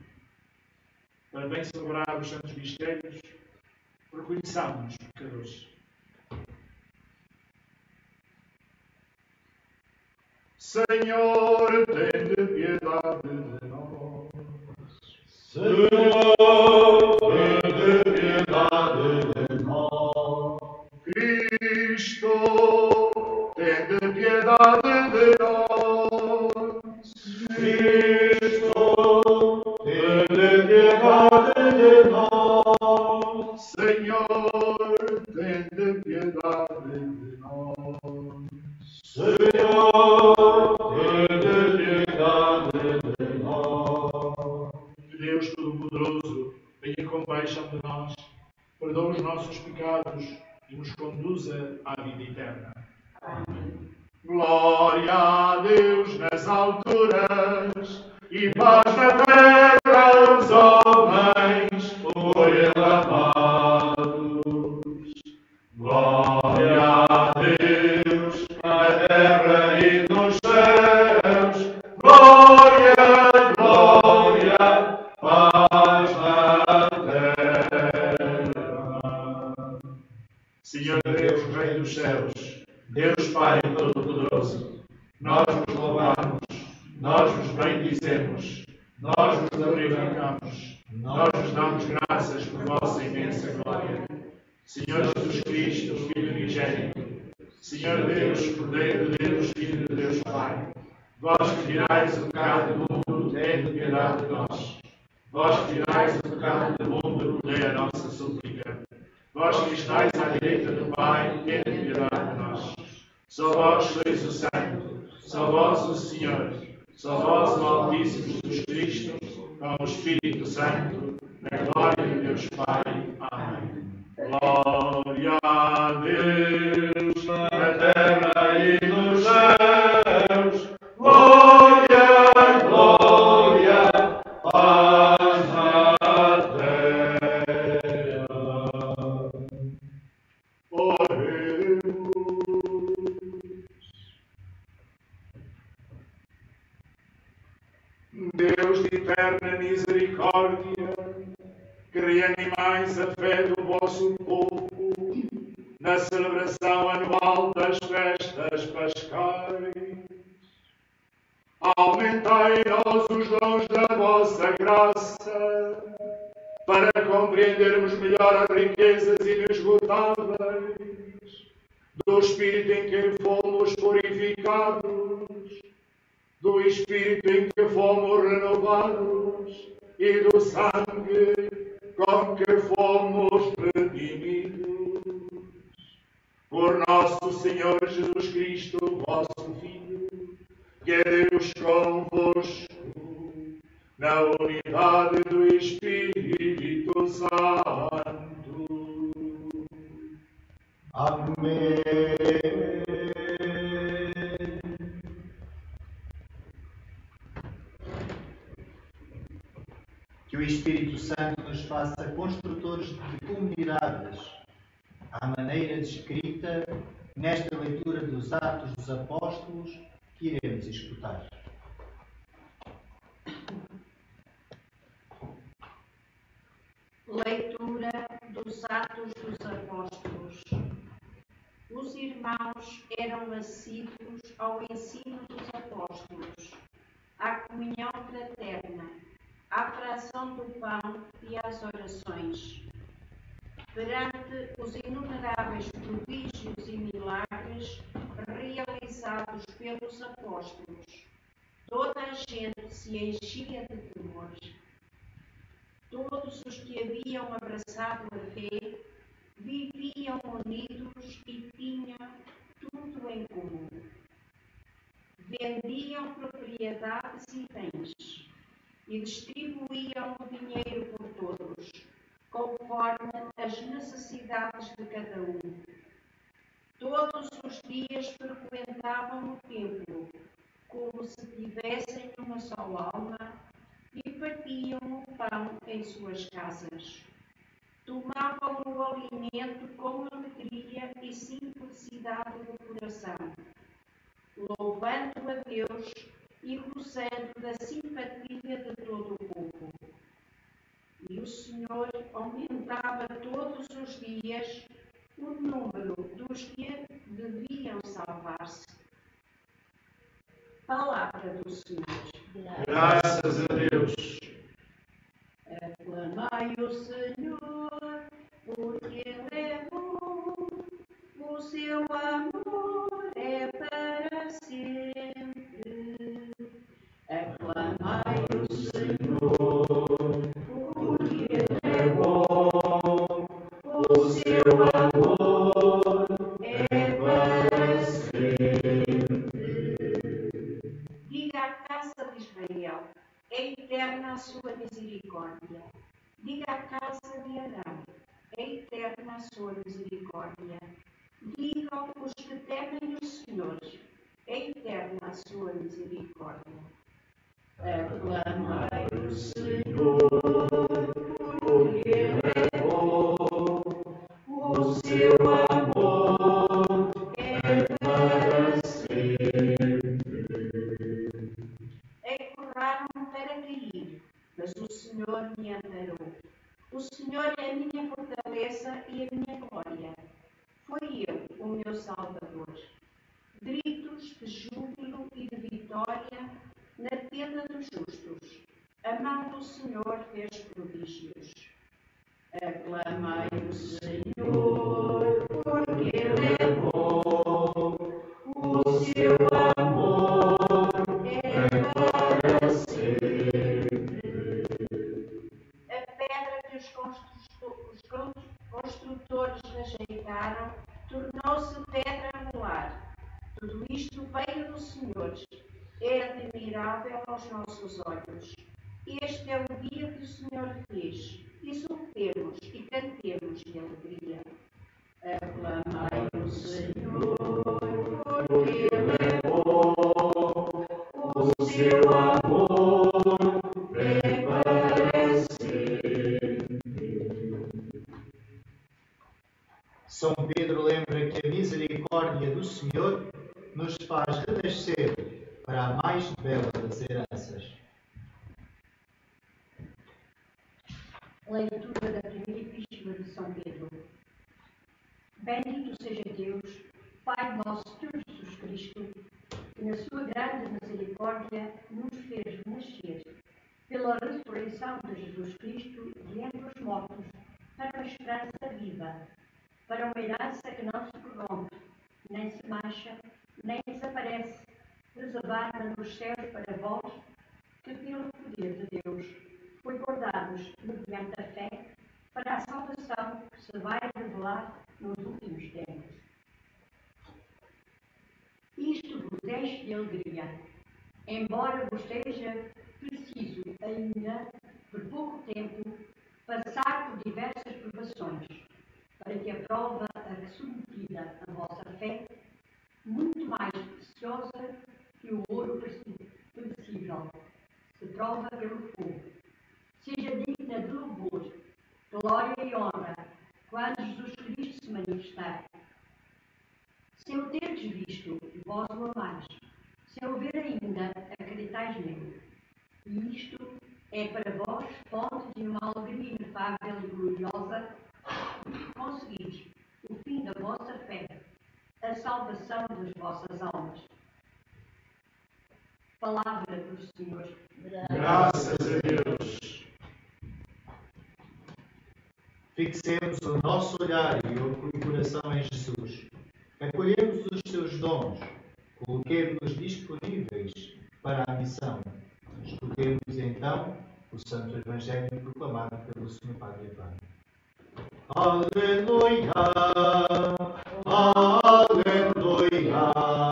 Para bem celebrar os Santos Mistérios, reconheçamos os pecadores. Senhor, tende piedade de nós. Senhor, tende piedade de nós. Cristo, tende piedade de nós. Cristo, tende piedade de nós. Senhor, tende piedade de nós. Senhor, tende piedade de nós. Deus Todo-Poderoso, tenha compaixão de nós, perdoa os nossos pecados e nos conduza à vida eterna. Amém. Glória a Deus nas alturas e paz na terra aos homens por Ele amados. Glória a Deus na terra e nos céus. Glória, glória, paz na terra. Senhor Deus, Rei dos céus, Deus Pai Todo-Poderoso, nós vos louvamos, nós vos bendizemos, nós vos glorificamos, nós vos damos graças por vossa imensa glória. Senhor Jesus Cristo, Filho unigênito, Senhor Deus, Cordeiro de Deus, Filho de Deus Pai, vós que tirais o pecado do mundo, tende piedade de nós. Vós que tirais o pecado do mundo, dei a nossa súplica. Vós que estáis à direita do Pai, tende piedade de nós. Só vós sois o Santo, só vós o Senhor, Só vós, Altíssimo Jesus Cristo, com o Espírito Santo, na glória de Deus Pai. Amém. Glória a Deus na terra e nos céus. Glória, glória, paz na terra. Oremos. Deus de eterna misericórdia, que reanimais a fé do vosso povo na celebração anual das festas pascais, aumentai em nós os dons da vossa graça, para compreendermos melhor as riquezas inesgotáveis do Espírito em que fomos purificados, do Espírito em que fomos renovados e do sangue com que fomos redimidos. Por nosso Senhor Jesus Cristo, vosso Filho, que é Deus convosco, na unidade do Espírito Santo. Amém. Que o Espírito Santo nos faça construtores de comunidades, à maneira descrita nesta leitura dos Atos dos Apóstolos que iremos escutar. Leitura dos Atos dos Apóstolos. Os irmãos eram assíduos ao ensino dos apóstolos, à comunhão fraterna, à fração do pão e às orações. Perante os inumeráveis prodígios e milagres realizados pelos apóstolos, toda a gente se enchia de temor. Todos os que haviam abraçado a fé viviam unidos e tinham tudo em comum. Vendiam propriedades e bens e distribuíam o dinheiro por todos, conforme as necessidades de cada um. Todos os dias frequentavam o templo, como se tivessem uma só alma, e partiam o pão em suas casas. Tomavam o alimento com alegria e simplicidade do coração, louvando a Deus e gozando da simpatia de todo o povo. E o Senhor aumentava todos os dias o número dos que deviam salvar-se. Palavra do Senhor. Graças a Deus. Aclamai o Senhor, porque Ele é bom, o seu amor é para sempre. Aclamai o Senhor, porque Ele é bom, o seu amor é para sempre. Diga à casa de Israel, é eterna a sua misericórdia. Diga à casa de Arão, é eterna a sua misericórdia. Digam os que temem o Senhor, é eterna a sua misericórdia. Aclamai o Senhor, porque Ele é bom, o seu amor é para sempre. Empurraram para cair, mas o Senhor me amparou. O Senhor é a minha fortaleza e a minha glória. Foi Ele o meu Salvador. Gritos de júbilo e de vitória na tenda dos justos. A mão do Senhor fez prodígios. Aclamai o Senhor, porque Ele é bom, o seu amor é para sempre. A pedra que os construtores rejeitaram tornou-se pedra angular. Tudo isto veio do Senhor, é admirável aos nossos olhos. Este é o dia que o Senhor fez. Exultemos e cantemos de alegria. Aclamai o Senhor, porque Ele é bom, o seu amor é para sempre. São Pedro lembra que a misericórdia do Senhor nos faz renascer para a mais bela das heranças. Leitura da primeira epístola de São Pedro. Bendito seja Deus, Pai nosso Senhor Jesus Cristo, que na sua grande misericórdia nos fez renascer pela ressurreição de Jesus Cristo de entre os mortos, para uma esperança viva, para uma herança que não se corrompe, nem se mancha, nem desaparece, reservada nos céus para vós, que pelo poder de Deus foi guardados mediante a fé para a salvação que se vai revelar nos últimos tempos. Isto vos enche de alegria, embora vos seja preciso ainda, por pouco tempo, passar por diversas provações, para que a prova a que submetida a vossa fé, muito mais preciosa que o ouro perecível, se prova pelo fogo, seja digna de louvor, glória e honra, quando Jesus Cristo se manifestar. Se o terdes visto, vós o amais. Se o ver ainda, acreditais nele. E isto é para vós fonte de uma alegria inefável e gloriosa, que conseguis o fim da vossa fé, a salvação das vossas almas. Palavra do Senhor. Graças a Deus. Fixemos o nosso olhar e o coração em Jesus. Acolhemos os seus dons. Coloquemos-nos disponíveis para a missão. Escutemos então o Santo Evangelho proclamado pelo Sr. Padre Ivan. Aleluia! Aleluia!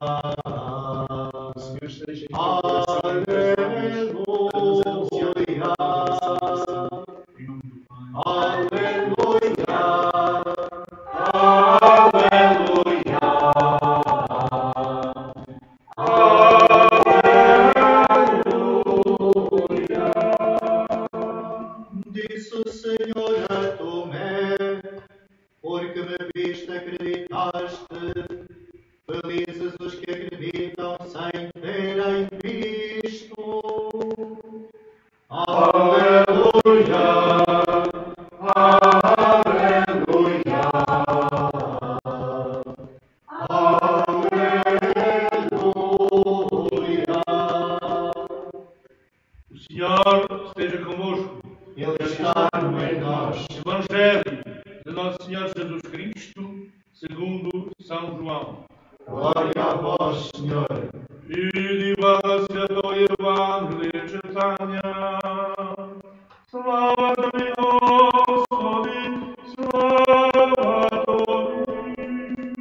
O Senhor esteja em Aleluia! em nome do Pai. Aleluia! Disse o Senhor a Tomé, porque me viste, acreditaste. Felizes os que acreditam sem terem visto. Aleluia! Aleluia! Aleluia! O Senhor esteja convosco. Ele está no meio de nós. Evangelho de Nosso Senhor Jesus Cristo, segundo São João. Glória a vós, Senhor. Иди во святое Евангелие читания. Слава Тебе, Господи, слава Тебе.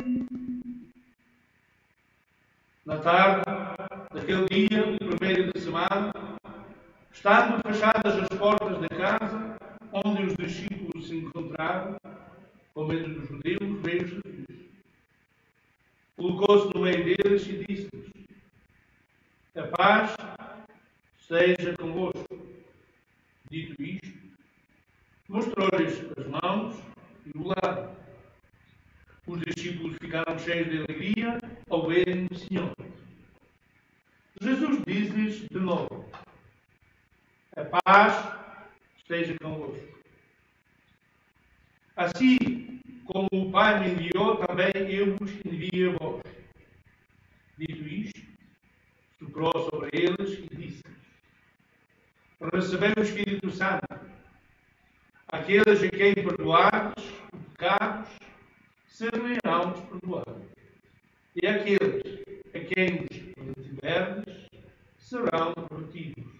Na tarde daquele dia, primeiro de semana, estando fechadas as portas da casa onde os discípulos se encontravam, com medo dos judeus, veio Jesus. Colocou-se no meio deles e disse-lhes: a paz seja convosco. Dito isto, mostrou-lhes as mãos e o lado. Os discípulos ficaram cheios de alegria ao verem o Senhor. Jesus disse-lhes de novo: a paz esteja convosco. Assim como o Pai me enviou, também eu vos envio a vós. Dito isto, soprou sobre eles e disse-lhes: recebei o Espírito Santo. Aqueles a quem perdoardes os pecados, ser-lhe-ão perdoados. E aqueles a quem os retiverdes, serão retidos.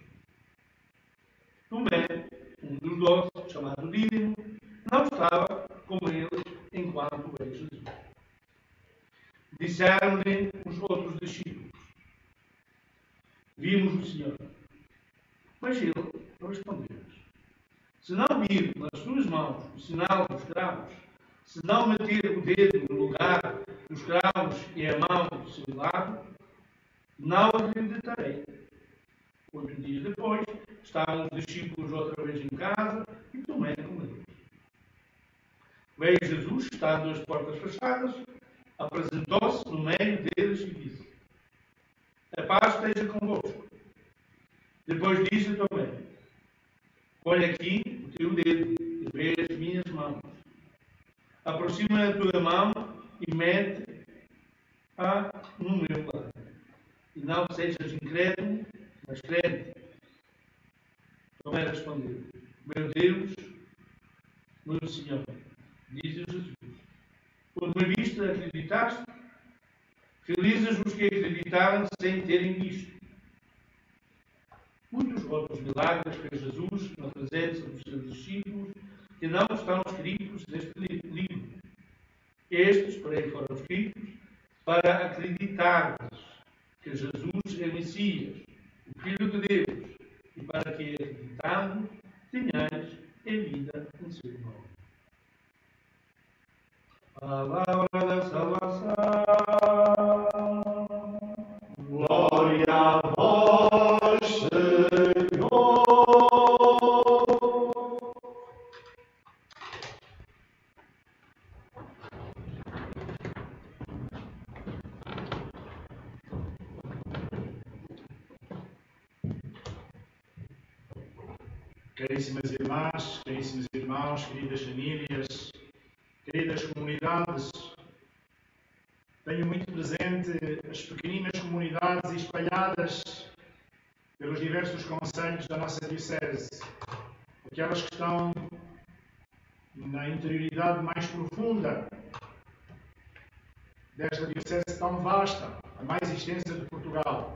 Tomé, um dos doze, chamado Dídimo, não estava com eles enquanto veio Jesus. Disseram-lhe os outros discípulos: vimos o Senhor. Mas ele respondeu-lhes: se não vir nas suas mãos o sinal dos cravos, se não meter o dedo no lugar dos cravos e a mão do seu lado, não acreditarei. 8 dias depois, estavam os discípulos outra vez em casa e Tomé com eles. Veio Jesus, estando as portas fechadas, apresentou-se no meio deles e disse: a paz esteja convosco. Depois disse a Tomé: olha aqui o teu dedo e vê as minhas mãos. Aproxima a tua mão e mete-a no meu lado. E não sejas incrédulo, mas crente. Tomé respondeu: meu Deus, meu Senhor. Diz Jesus: por me viste, acreditaste? Felizes os que acreditaram sem terem visto. Muitos outros milagres fez Jesus na presença dos seus discípulos que não estão escritos neste livro. Estes, porém, foram escritos para acreditardes que Jesus é o Messias, o Filho de Deus, e para que, acreditando, tenhais a vida em seu nome. Palavra da salvação. Glória a vós, Senhor. Caríssimas irmãs, caríssimos irmãos, queridas famílias, queridas comunidades, tenho muito presente as pequeninas comunidades espalhadas pelos diversos concelhos da nossa diocese, aquelas que estão na interioridade mais profunda desta diocese tão vasta, a mais extensa de Portugal.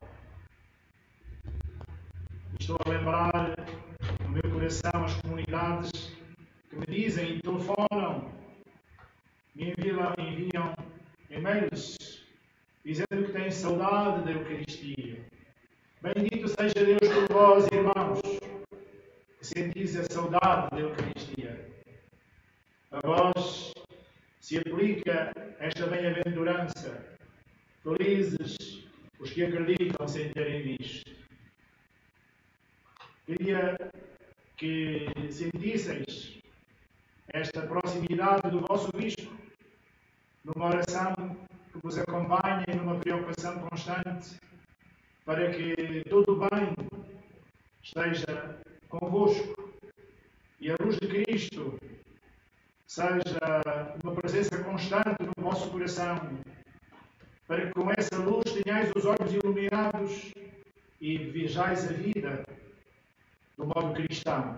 Estou a lembrar no meu coração as comunidades que me dizem e telefonam, me enviam e-mails dizendo que têm saudade da Eucaristia. Bendito seja Deus por vós, irmãos, que sentis a saudade da Eucaristia. A vós se aplica esta bem-aventurança. Felizes os que acreditam sem terem visto. Queria que sentisseis esta proximidade do vosso Bispo numa oração que vos acompanha e numa preocupação constante para que todo o bem esteja convosco e a luz de Cristo seja uma presença constante no vosso coração, para que com essa luz tenhais os olhos iluminados e vejais a vida do modo cristão.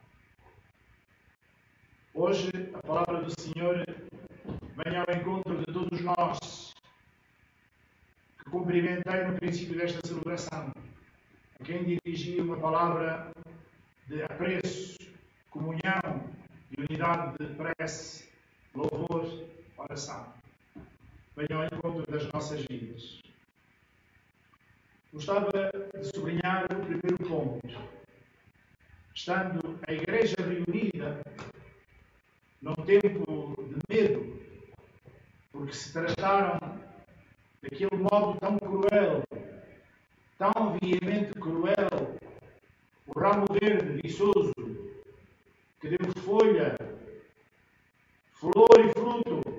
Hoje, a palavra do Senhor vem ao encontro de todos nós, que cumprimentei no princípio desta celebração, a quem dirigi uma palavra de apreço, comunhão, de unidade de prece, louvor, oração. Venham ao encontro das nossas vidas. Gostava de sublinhar o primeiro ponto. Estando a Igreja reunida num tempo de medo, porque se trataram daquele modo tão cruel, tão veemente cruel, o ramo verde, viçoso, que deu folha, flor e fruto,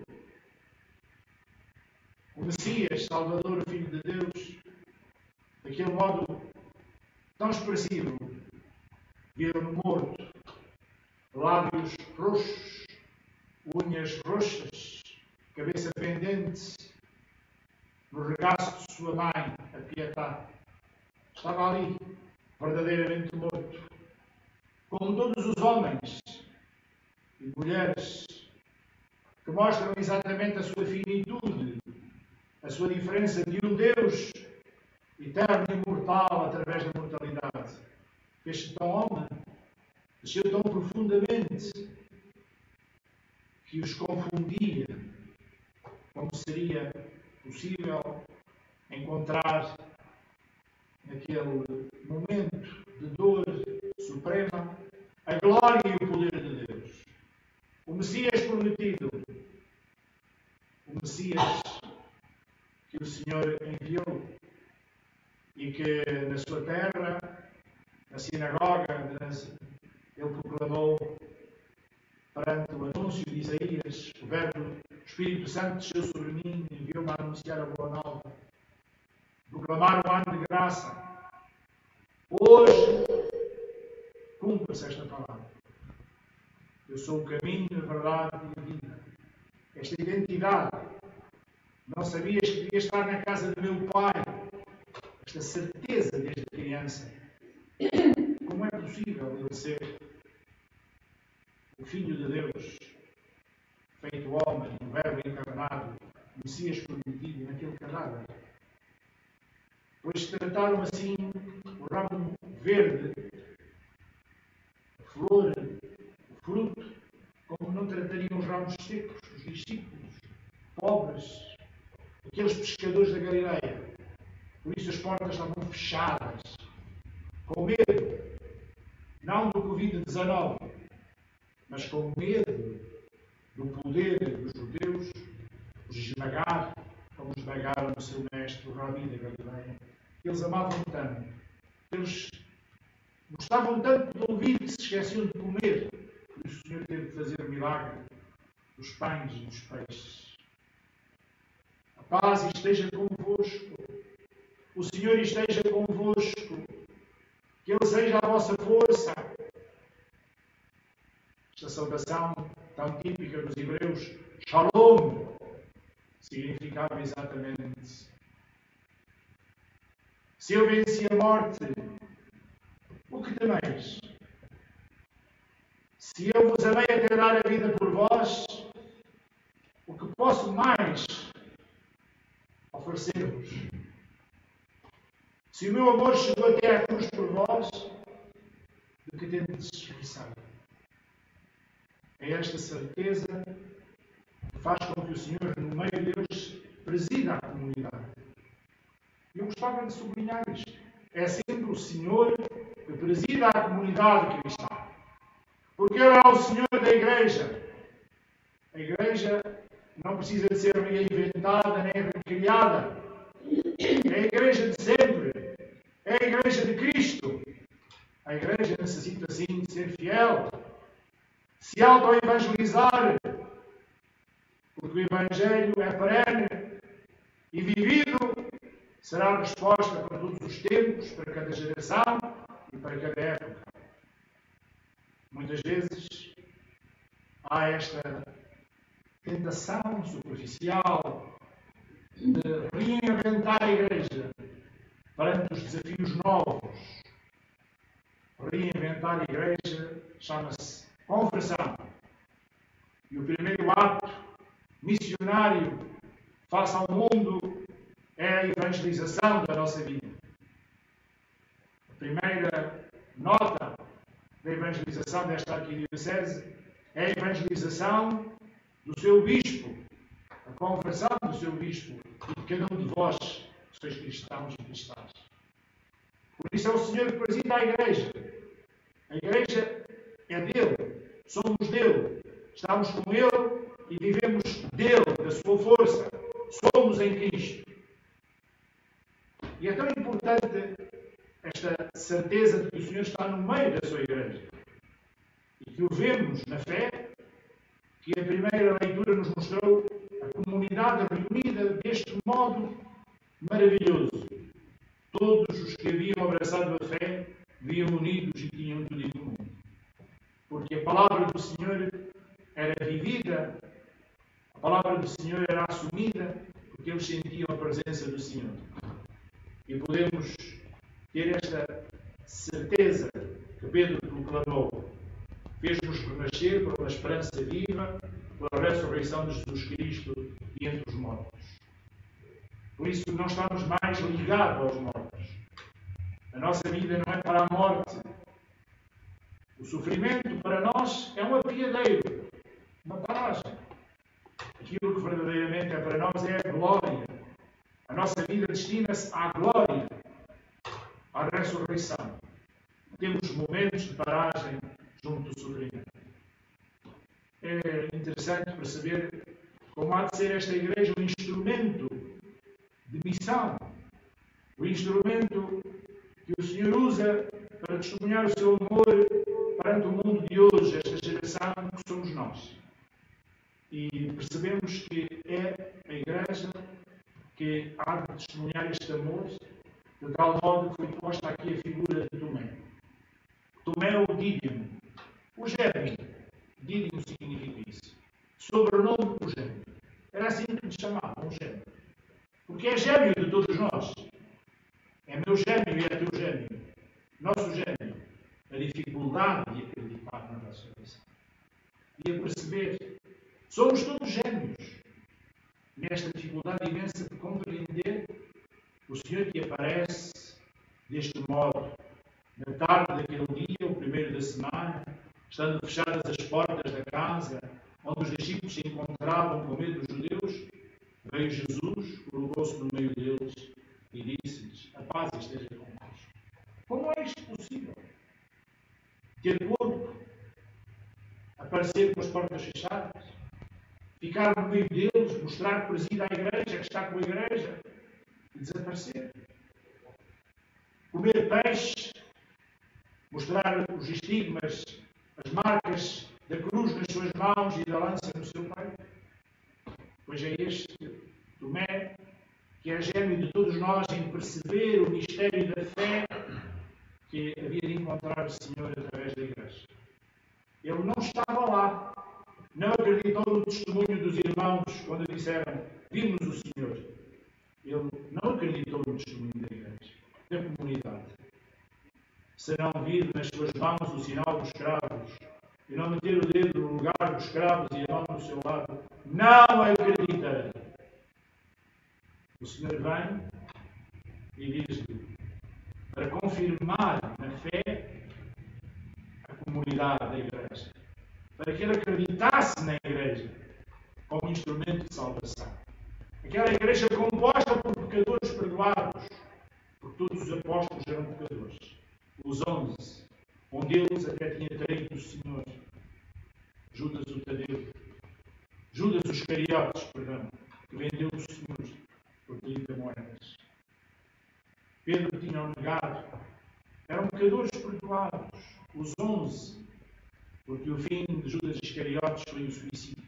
o Messias, Salvador, Filho de Deus, daquele modo tão expressivo, viram-no morto, lábios roxos, unhas roxas, cabeça pendente, no regaço de sua mãe, a Pietá. Estava ali, verdadeiramente morto. Como todos os homens e mulheres que mostram exatamente a sua finitude, a sua diferença de um Deus eterno e imortal através da mortalidade. Fez-se tão homem, desceu tão profundamente, que os confundia, como seria possível encontrar naquele naquele momento de dor suprema, a glória e o poder de Deus. O Messias prometido, o Messias que o Senhor enviou e que na sua terra, na sinagoga, ele proclamou perante o anúncio de Isaías, o Verbo, o Espírito Santo desceu sobre mim e enviou-me a anunciar a boa nova, proclamar o ano de graça. Hoje, cumpre-se esta palavra. Eu sou o caminho, a verdade e a vida. Esta identidade. Não sabias que queria estar na casa do meu Pai. Esta certeza desde criança. Como é possível ele ser o Filho de Deus, feito homem, o Verbo encarnado, o Messias prometido naquele cadáver? Pois trataram assim o ramo verde, a flor, o fruto, como não tratariam os ramos secos, os discípulos, pobres, aqueles pescadores da Galileia. Por isso as portas estavam fechadas, com medo, não do Covid-19, mas com medo do poder dos judeus os esmagar, como esmagaram o seu mestre, o Rabi da Galileia. Eles amavam tanto, eles gostavam tanto de ouvir que se esqueciam de comer. Por isso o Senhor teve de fazer o milagre dos pães e dos peixes. A paz esteja convosco. O Senhor esteja convosco. Que Ele seja a vossa força. Esta saudação tão típica dos hebreus, Shalom, significava exatamente: se eu venci a morte, o que temeis? Se eu vos amei até dar a vida por vós, o que posso mais oferecer-vos? Se o meu amor chegou até à cruz por vós, de que tendes receio? É esta certeza que faz com que o Senhor, no meio deles, presida a comunidade. Eu gostava de sublinhar isto. É sempre o Senhor que presida a comunidade cristã. Porque Ele é o Senhor da Igreja. A Igreja não precisa de ser reinventada nem recriada. É a Igreja de sempre. É a Igreja de Cristo. A Igreja necessita, sim, de ser fiel, se auto-evangelizar, porque o Evangelho é perene e vivido, será a resposta para todos os tempos, para cada geração e para cada época. Muitas vezes há esta tentação superficial de reinventar a Igreja perante os desafios novos. Reinventar a Igreja chama-se conversão. E o primeiro ato missionário face ao mundo é a evangelização da nossa vida. A primeira nota da evangelização desta arquidiocese é a evangelização do seu bispo, a conversão do seu bispo e de cada um de vós, que sois cristãos e cristãs. Por isso é o Senhor que presida a Igreja. A Igreja é dele, somos dele, estamos com ele e vivemos dele, da sua força. Somos em Cristo. E é tão importante esta certeza de que o Senhor está no meio da sua Igreja e que o vemos na fé, que a primeira leitura nos mostrou a comunidade reunida deste modo maravilhoso. Todos os que haviam abraçado a fé viviam unidos e tinham tudo em comum. Porque a palavra do Senhor era vivida, a palavra do Senhor era assumida, porque eles sentiam a presença do Senhor. E podemos ter esta certeza que Pedro proclamou. Fez-nos renascer por uma esperança viva, pela ressurreição de Jesus Cristo de entre os mortos. Por isso não estamos mais ligados aos mortos. A nossa vida não é para a morte. O sofrimento para nós é um apiadeiro, uma paragem. Aquilo que verdadeiramente é para nós é a glória. A nossa vida destina-se à glória, à à ressurreição. Temos momentos de paragem junto do sofrimento. É interessante perceber como há de ser esta igreja um instrumento de missão, o instrumento que o Senhor usa para testemunhar o seu amor perante o mundo de hoje, esta geração que somos nós. E percebemos que é a igreja que há de testemunhar este amor, de tal modo que foi posta aqui a figura de Tomé. Tomé é o Dídimo, o gêmeo. Dídimo significa isso. Sobrenome do gêmeo. Era assim que lhe chamavam, um gêmeo. Porque é gêmeo de todos nós. É meu gêmeo e é teu gêmeo. Nosso gêmeo. A dificuldade de acreditar na ressurreição. E a perceber. Somos todos gêmeos. Nesta dificuldade imensa de compreender o Senhor que aparece deste modo. Na tarde daquele dia, o primeiro da semana, estando fechadas as portas da casa, onde os discípulos se encontravam com medo dos judeus, veio Jesus, colocou-se no meio deles e disse-lhes: a paz esteja convosco. Como é isto possível? Ter corpo, aparecer com as portas fechadas, ficar no meio deles, mostrar que preside a igreja, que está com a igreja, e desaparecer. Comer peixe, mostrar os estigmas, as marcas da cruz nas suas mãos e da lança no seu peito. Pois é este Tomé, que é gêmeo de todos nós em perceber o mistério da fé que havia de encontrar o Senhor através da igreja. Ele não estava lá, não acreditou no testemunho dos irmãos quando disseram: vimos o Senhor. Ele não acreditou no testemunho da igreja, da comunidade. Se não vir nas suas mãos o sinal dos cravos e não meter o dedo no lugar dos cravos e a mão no seu lado, não acreditarei. O Senhor vem e diz-lhe, para confirmar na fé a comunidade da igreja, para que ele acreditasse na igreja como instrumento de salvação. Aquela igreja composta por pecadores perdoados, porque todos os apóstolos eram pecadores. Os 11, um deles até tinha traído o Senhor. Judas o Tadeu. Judas os Iscariotes, perdão, que vendeu o Senhor por 30 moedas. Pedro tinha negado. Eram pecadores perdoados. Os 11, porque o fim de Judas Iscariotes foi o suicídio.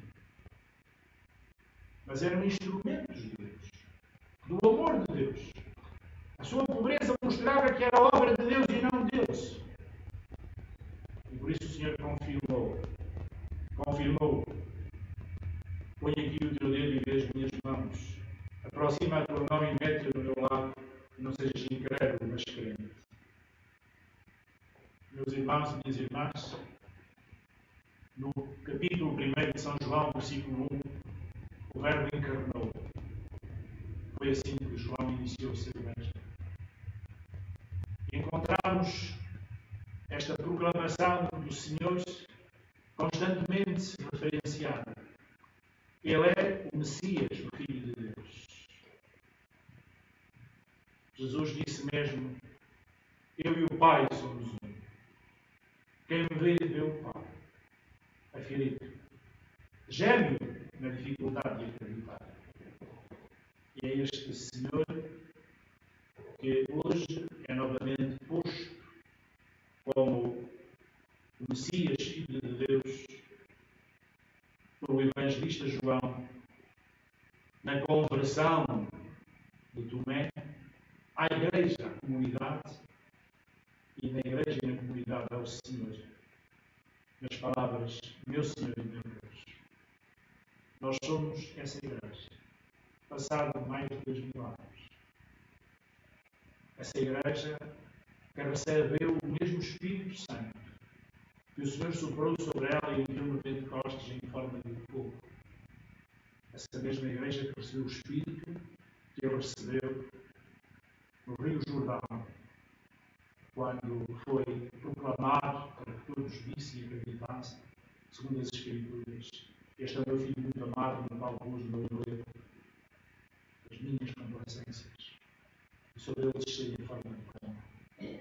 Mas eram instrumentos de Deus, do amor de Deus. A sua pobreza mostrava que era obra de Deus e não deles. E por isso o Senhor confirmou. Põe aqui o teu dedo e vê as minhas mãos. Aproxima a tua mão e mete-a no meu lado. E não sejas incrédulo, mas crente. Meus irmãos e minhas irmãs, no capítulo 1 de São João, versículo 1, o Verbo encarnou. Foi assim que João iniciou o seu evangelho. E encontramos esta proclamação do Senhor constantemente referenciada. Ele é o Messias, o Filho de Deus. Jesus disse mesmo: eu e o Pai somos um. Quem me vê, vê o Pai. Afirito. Gêmeo na dificuldade de acreditar. E é este Senhor que hoje é novamente posto como o Messias, Filho de Deus, pelo evangelista João, na conversão de Tomé, à igreja, à comunidade, e na igreja e na comunidade ao Senhor. Nas palavras, meu Senhor e meu Deus. Nós somos essa igreja, passado mais de 2000 anos. Essa igreja que recebeu o mesmo Espírito Santo, que o Senhor soprou sobre ela e enviou no Pentecostes em forma de fogo. Essa mesma igreja que recebeu o Espírito que ele recebeu no Rio Jordão, quando foi proclamado para que todos vissem e acreditassem, segundo as Escrituras: este é o meu filho muito amado, no qual pus o meu dedo, as minhas complacências, e sobre ele desceu em forma de cão.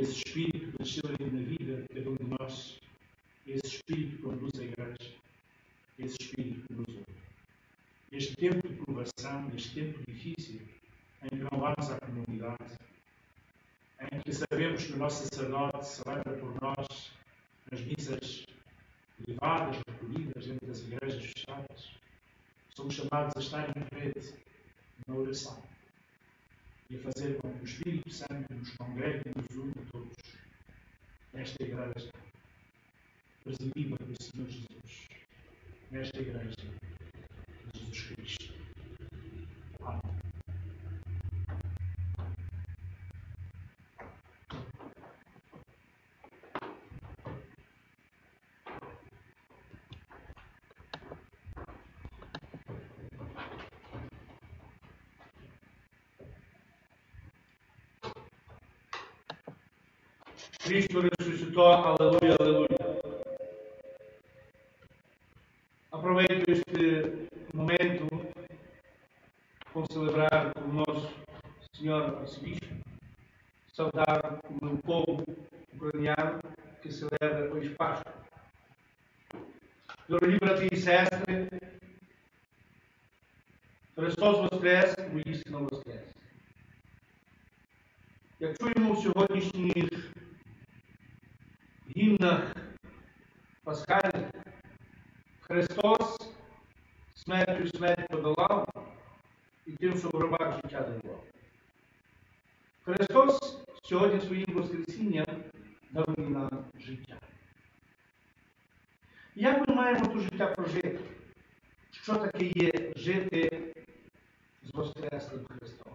esse Espírito nasceu na vida de cada um de nós, esse Espírito que conduz a Igreja, esse Espírito que nos ouve. Este tempo de provação, este tempo difícil, em que não vamos à comunidade, em que sabemos que o nosso sacerdote celebra por nós nas missas privadas, recolhidas dentro das igrejas fechadas, somos chamados a estar em rede, na oração, e a fazer com que o Espírito Santo nos congregue e nos une a todos nesta igreja presidida pelo Senhor Jesus, nesta igreja de Jesus Cristo. Amém. Cristo ressuscitou, aleluia, aleluia. Aproveito este momento para celebrar com o nosso Senhor Arcebispo, saudar o meu povo ucraniano que celebra hoje Páscoa. Дорогі брати і сестри, Христос Воскрес, воістину Воскрес. Як чуємо в сьогоднішніх гімнах пасхальних, Христос смертю смерть подолав і тим, що в гробах життя дарував. Христос сьогодні своїм Воскресінням дарує нам життя. Як ми маємо то життя прожити? Що таке є жити з Воскреслим Христом?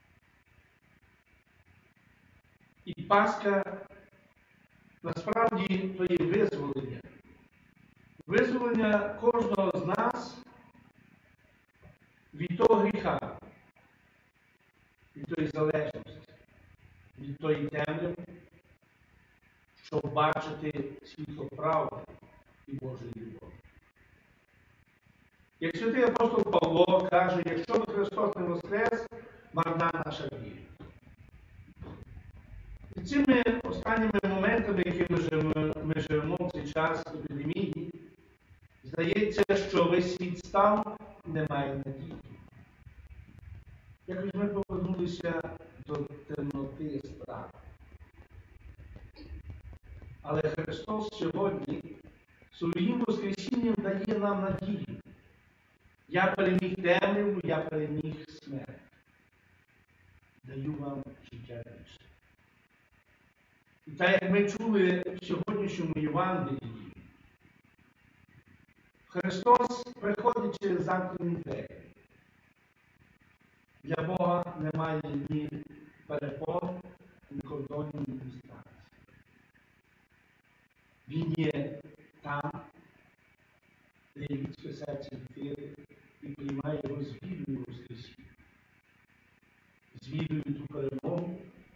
І Пасха насправді то є визволення. Визволення кожного з нас від того гріха, від тої залежності, від тої темряви, щоб бачити світло правди і Божої любові. Як святий апостол Павло каже, якщо би Христос не воскрес, марна наша віра. І цими останніми моментами, які ми живемо в цей час епідемії, здається, що весь світ став і немає надії. Якось ми повернулися до темноти страху. Але Христос сьогодні своїм Воскресінням дає нам надію. Я переміг темряву, я переміг смерть. Даю вам життя вічне. І так, як ми чули в сьогоднішньому Євангелії, Христос приходить через замкнені двері. Для Бога немає ні перепон, ні кордонів, ні дистанції. Він є там, де є людське серце віри і приймає його з вірою Воскресіння. З вірою ту перемогу,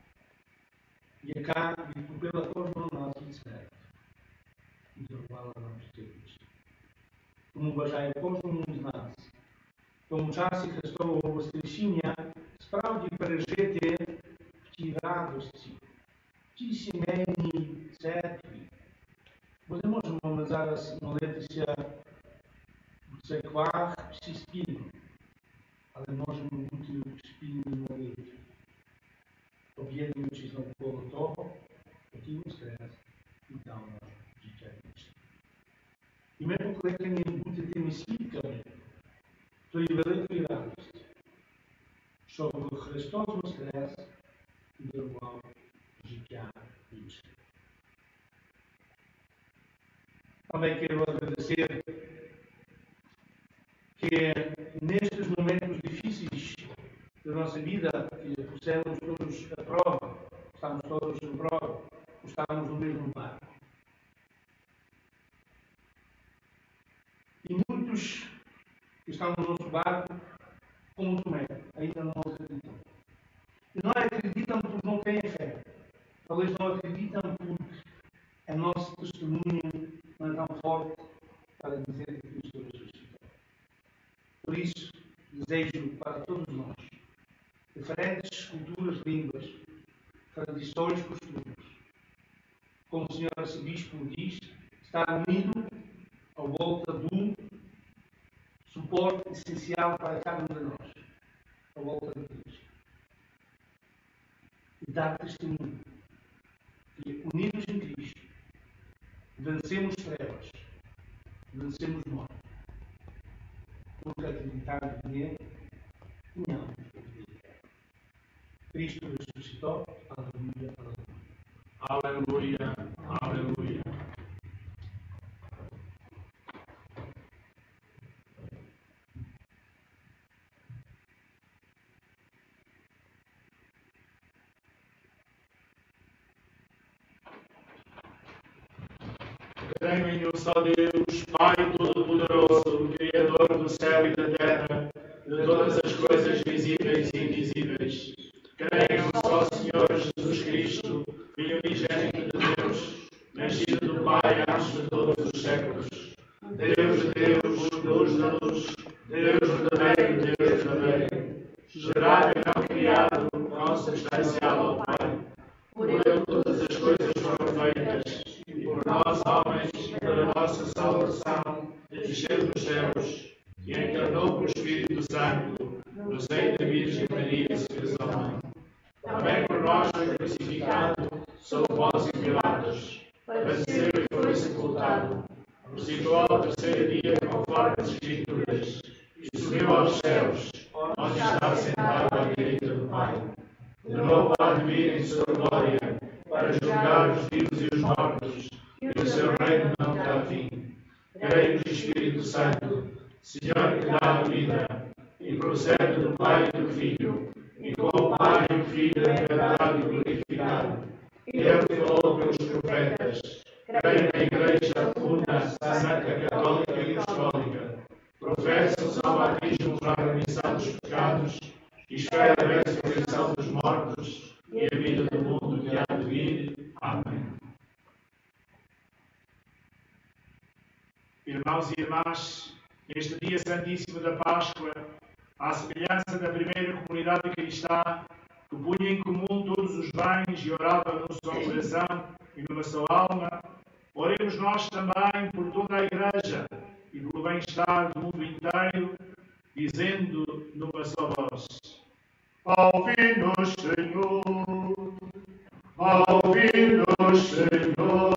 яка відкупила кожного нас від смерті і дарувала нам життя вічне. Тому бажаю кожному з нас в тому часі Христового Воскресіння справді пережити в тій радості, в тій сімейній церкві. Бо не можемо ми зараз молитися в церквах всі спільно, але можемо бути в спільній молитві, об'єднуючись навколо того, який воскрес і дав нам життя вічне. І ми покликані бути тими свідками тої великої радості, що Христос воскрес і дарував життя вічне. Também quero agradecer que nestes momentos difíceis da nossa vida, que pusemos todos à prova, estamos todos em prova, estamos no mesmo barco. E muitos que estão no nosso barco, como Tomé, ainda não acreditam. E não acreditam porque não têm fé. Talvez não acreditam porque o nosso testemunho não é tão forte para dizer que Cristo ressuscitou. Por isso, desejo para todos nós, diferentes culturas, línguas, tradições, costumes, como o Senhor Arcebispo diz, estar unido à volta do suporte essencial para cada um de nós, à volta de Deus. E dar testemunho que, unidos em Cristo, vencemos trevas, vencemos morte. Porque acreditar nele, não. Cristo ressuscitou. Aleluia, aleluia. Aleluia, aleluia. Creio em um só Deus, Pai Todo-Poderoso, Criador do céu e da terra, de todas as coisas visíveis e invisíveis. Creio em um só Senhor Jesus Cristo, Filho unigênito de Deus, nascido do Pai antes de todos os séculos. Deus de Deus, luz da luz, Deus verdadeiro, gerado e não criado, consubstancial ao Pai. Por ele todas as coisas foram feitas, e por nós homens, para a nossa salvação, desceu dos céus, e encarnou com o Espírito Santo, no seio da Virgem Maria e se fez homem. Também por nós foi crucificado, sob Pôncio Pilatos, padeceu e foi sepultado, ressuscitou ao terceiro dia conforme as Escrituras, e subiu aos céus, onde está sentado à direita do Pai. De novo há de vir em sua glória, para julgar os vivos e os mortos, e o seu reino não terá fim. Creio no Espírito Santo, Senhor que dá a vida, e procede do Pai e do Filho, e com o Pai e o Filho é verdade e glorificado. Ele que falou pelos profetas. Creio na Igreja Una, Santa, Católica e Apostólica. Professo o São Batismo para a remissão dos pecados, e espero a ressurreição dos mortos e a vida do mundo que há de vir. Amém. Irmãos e irmãs, neste dia santíssimo da Páscoa, à semelhança da primeira comunidade cristã, que punha em comum todos os bens e orava num só coração e numa só alma, oremos nós também por toda a Igreja e pelo bem-estar do mundo inteiro, dizendo numa só voz: ouvi-nos, Senhor, ouvi-nos, Senhor.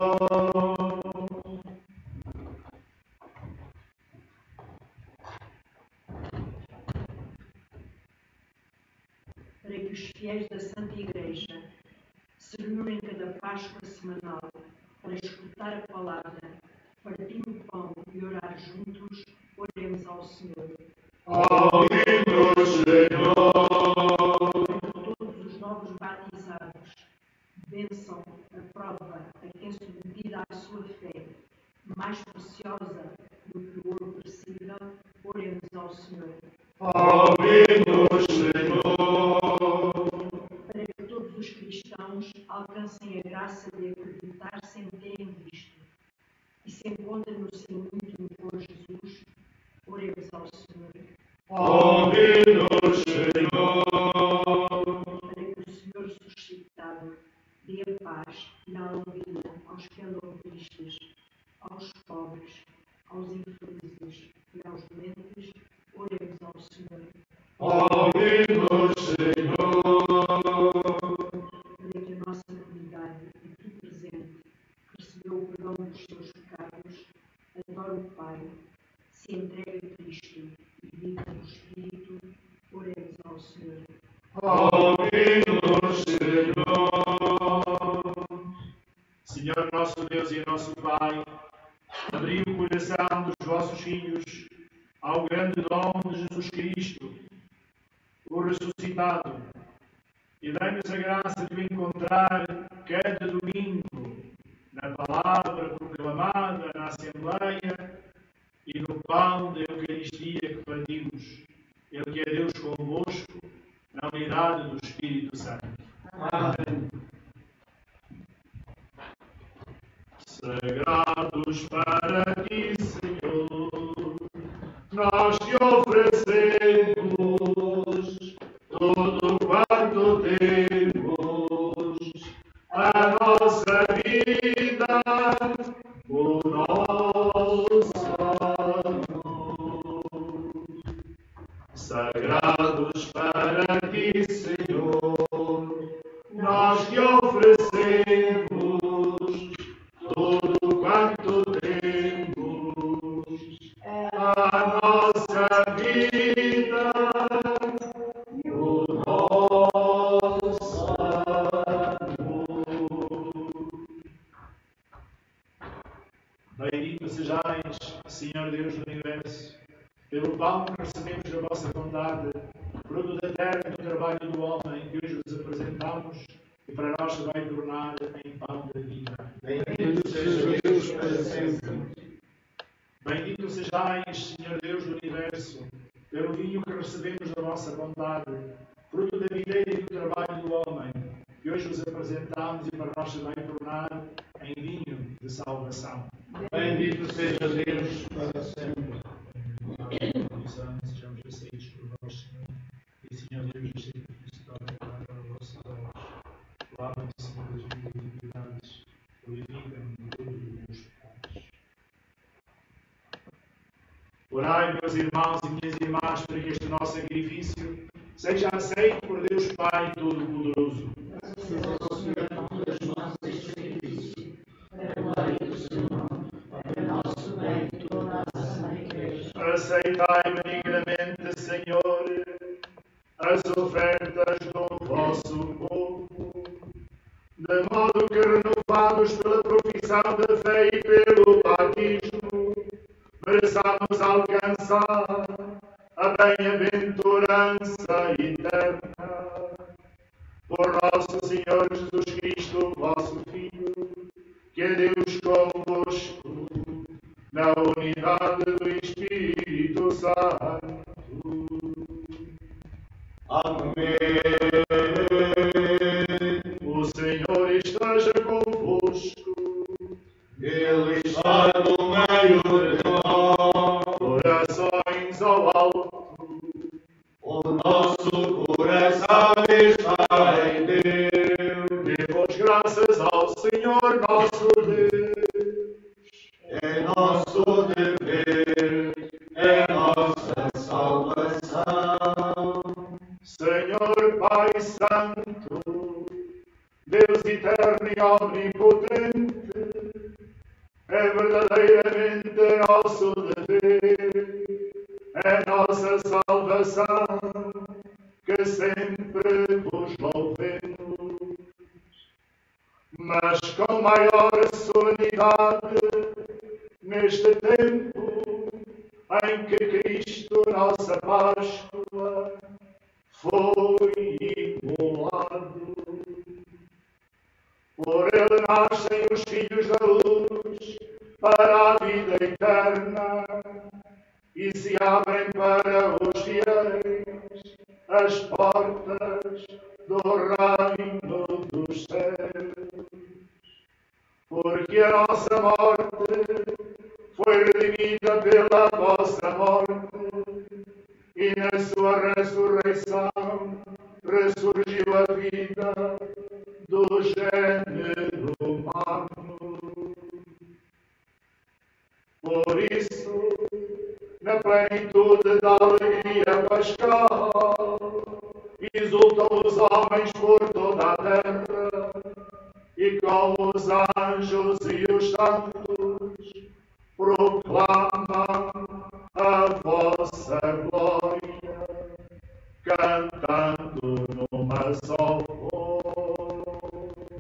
Para que os fiéis da Santa Igreja se reúnem cada Páscoa semanal para escutar a palavra, partir o pão e orar juntos, oremos ao Senhor. Ouvi-nos, Senhor. Todos os novos batizados, bênção a prova a quem submetida à sua fé, mais preciosa do que o ouro perecível, oremos ao Senhor. Ouvi-nos, Senhor. Para que todos os cristãos alcancem a graça de acreditar sem terem visto e se encontrem no seu íntimo por Jesus, oremos ao Senhor. Ouvi-nos, Senhor. Para que o Senhor suscitado dê a paz e a alegria aos que andam tristes, aos pobres, aos infelizes e aos doentes, oremos ao Senhor. Ouvi-nos, Senhor. Para que a nossa comunidade aqui presente, que recebeu o perdão dos seus pecados, adore o Pai, se entregue a Cristo e viva no Espírito, oremos ao Senhor. Ouvi-nos, Senhor. Senhor nosso Deus e nosso Pai, abri o coração dos vossos filhos ao grande dom de Jesus Cristo, o ressuscitado, e dai-nos a graça de o encontrar cada domingo na palavra proclamada na Assembleia e no pão da Eucaristia que partimos. Ele que é Deus convosco, na unidade do Espírito Santo. Amém. Sagrados para ti, Senhor, nós te oferecemos tudo quanto temos, a nossa vida Senhor Deus do Universo, pelo pão que recebemos da vossa bondade, fruto da terra e do trabalho do homem, que hoje vos apresentamos, e para nós se vai tornar em pão da vida. Bendito seja Deus para sempre. Bendito sejais, Senhor Deus do Universo, pelo vinho que recebemos da vossa bondade, fruto da videira e do trabalho do homem, que hoje vos apresentamos e para nós se vai tornar em vinho de salvação. Bendito seja Deus Para sempre. Sejamos aceitos por vós, Senhor. E, Senhor Deus, deixei que Cristo torne para os vossos olhos. Lavem, Senhor, as minhas iniquidades. Purificam-me de todos os meus pecados. Orai, meus irmãos e minhas irmãs, para que este nosso sacrifício seja aceito por Deus Pai Todo-Poderoso. Aceitai benignamente, Senhor, as ofertas do vosso povo, de modo que, renovados pela profissão da fé e pelo batismo, mereçamos alcançar a bem-aventurança eterna. Por nosso Senhor Jesus Cristo, vosso Filho, que é Deus convosco, na unidade do Espírito Santo. Amém. O Senhor esteja convosco. Ele está no meio de nós. Corações ao alto. O nosso coração está em Deus. Demos graças ao Senhor nosso Deus. É nosso dever, é nossa salvação. Senhor Pai Santo, Deus eterno e omnipotente, é verdadeiramente nosso dever, é nossa salvação, que sempre vos louvemos. Mas com maior solenidade, neste tempo em que Cristo, nossa Páscoa, foi imolado. Por ele nascem os filhos da luz para a vida eterna e se abrem para os fiéis as portas do reino dos céus. Porque a nossa morte foi redimida pela vossa morte, e na sua ressurreição ressurgiu a vida do gênero humano. Por isso, na plenitude da alegria pascal, exultam os homens por toda a terra, e com os anjos e os santos proclamam a vossa glória, cantando numa só voz.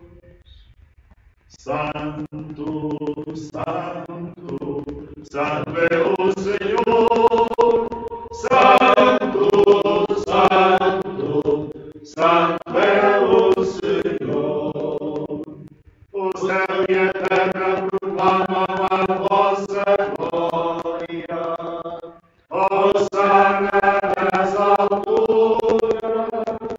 Santo, Santo, Santo é o Senhor. Santo, Santo, Santo é o Senhor. O céu e a terra proclamam a vossa glória. Hosana nas alturas.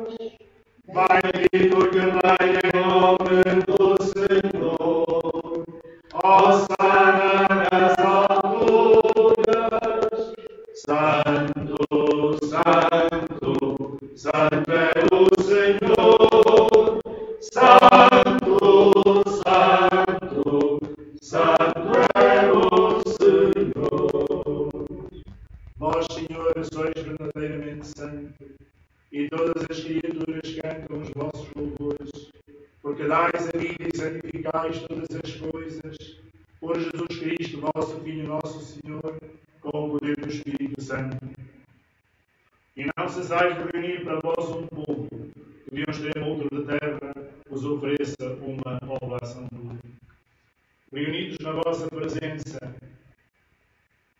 Bendito que vem em nome do Senhor. Hosana nas alturas. Santo, Santo, Santo é o Senhor. Santo, Santo, Santo é o Senhor. Vós, Senhor, sois verdadeiramente santo, e todas as criaturas cantam os vossos louvores, porque dais a vida e santificais todas as coisas, por Jesus Cristo, vosso Filho, nosso Senhor, com o poder do Espírito Santo. E não cessais de reunir para vós um povo, que de um extremo outro da terra vos ofereça uma oblação pura. Reunidos na vossa presença,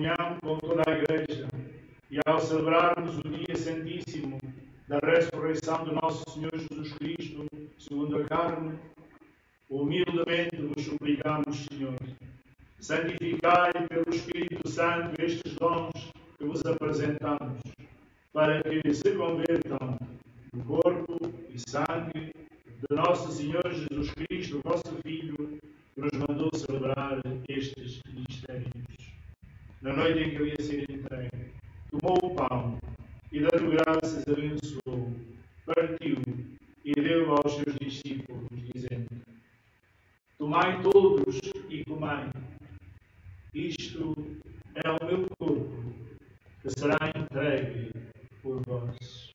comunhão com toda a Igreja e ao celebrarmos o dia santíssimo da ressurreição do nosso Senhor Jesus Cristo, segundo a carne, humildemente vos suplicamos, Senhor, santificai pelo Espírito Santo estes dons que vos apresentamos, para que se convertam no corpo e sangue de nosso Senhor Jesus Cristo, vosso Filho, que nos mandou celebrar estes mistérios. Na noite em que ele ia ser entregue, tomou o pão e, dando graças, abençoou, partiu e deu aos seus discípulos, dizendo: tomai todos e comai. Isto é o meu corpo, que será entregue por vós.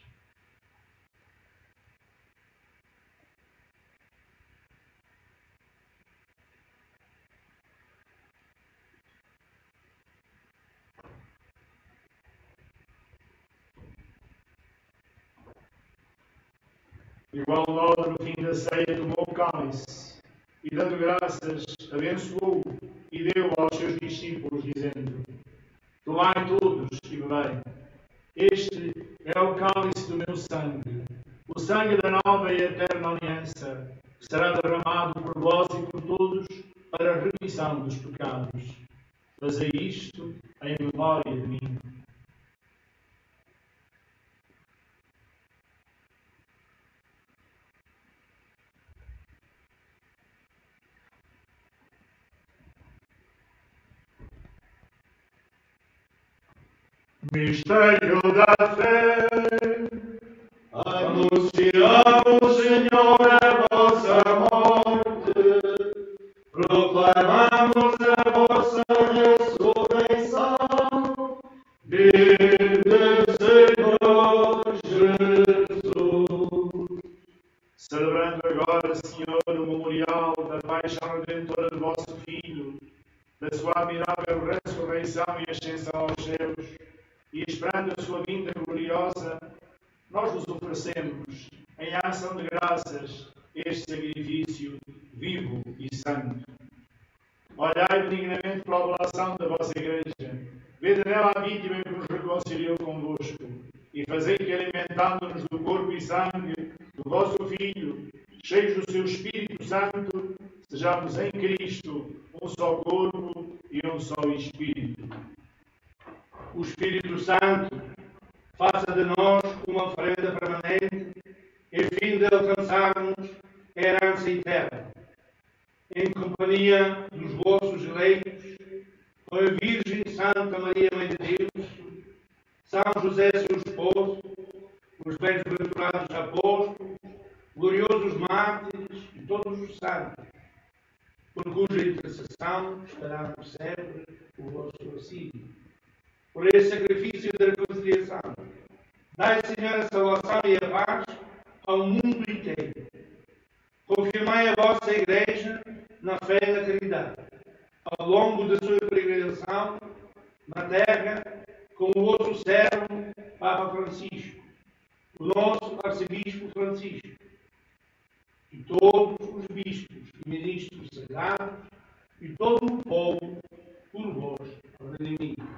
De igual modo, no fim da ceia, tomou o cálice e, dando graças, abençoou e deu aos seus discípulos, dizendo: tomai todos e bebei. Este é o cálice do meu sangue, o sangue da nova e eterna aliança, que será derramado por vós e por todos para a remissão dos pecados. Fazei isto em memória de mim. Mistério da fé. Anunciamos, Senhor, a vossa morte, proclamamos a vossa ressurreição. Vive, Senhor Jesus. Celebrando agora, Senhor, o memorial da paixão redentora do vosso Filho, da sua admirável ressurreição e ascensão aos céus, e esperando a sua vinda gloriosa, nós vos oferecemos, em ação de graças, este sacrifício vivo e santo. Olhai benignamente para a oblação da vossa Igreja, vede nela a vítima que nos reconciliou convosco, e fazei que, alimentando-nos do corpo e sangue do vosso Filho, cheios do seu Espírito Santo, sejamos em Cristo um só corpo e um só Espírito. O Espírito Santo faça de nós uma oferenda permanente, em fim de alcançarmos a herança eterna, em companhia dos vossos eleitos, com a Virgem Santa Maria, Mãe de Deus, São José, seu esposo, os bem-aventurados apóstolos, gloriosos mártires e todos os santos, por cuja intercessão estará por sempre o vosso auxílio. Por esse sacrifício de reconciliação, dai, Senhor, a salvação e a paz ao mundo inteiro. Confirmai a vossa Igreja na fé e na caridade, ao longo da sua peregrinação na terra, com o outro servo, Papa Francisco, o nosso Arcebispo Francisco, e todos os bispos e ministros sagrados, e todo o povo, por vós, redimido.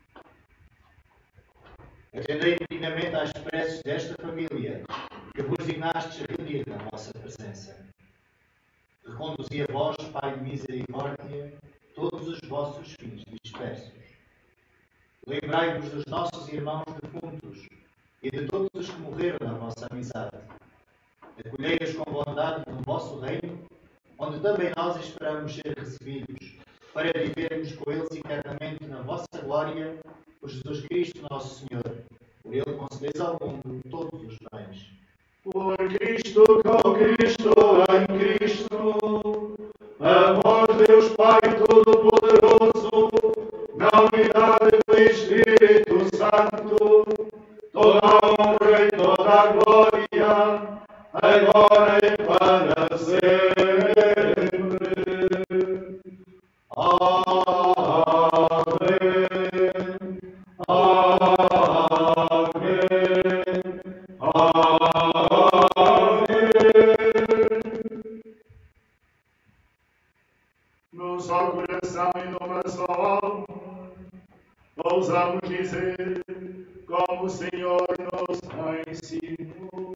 Atendei dignamente às preces desta família, que vos dignastes reunir na vossa presença. Reconduzi a vós, Pai de misericórdia, todos os vossos filhos dispersos. Lembrai-vos dos nossos irmãos defuntos e de todos os que morreram na vossa amizade. Acolhei-os com bondade no vosso reino, onde também nós esperamos ser recebidos, para vivermos com eles eternamente na vossa glória, por Jesus Cristo, nosso Senhor. Por ele concedeis ao mundo todos os bens. Por Cristo, com Cristo, em Cristo, amor Deus Pai Todo-Poderoso, na unidade do Espírito Santo, toda a honra e toda a glória, agora e para sempre. Num só coração e numa só alma, como o Senhor nos ensinou.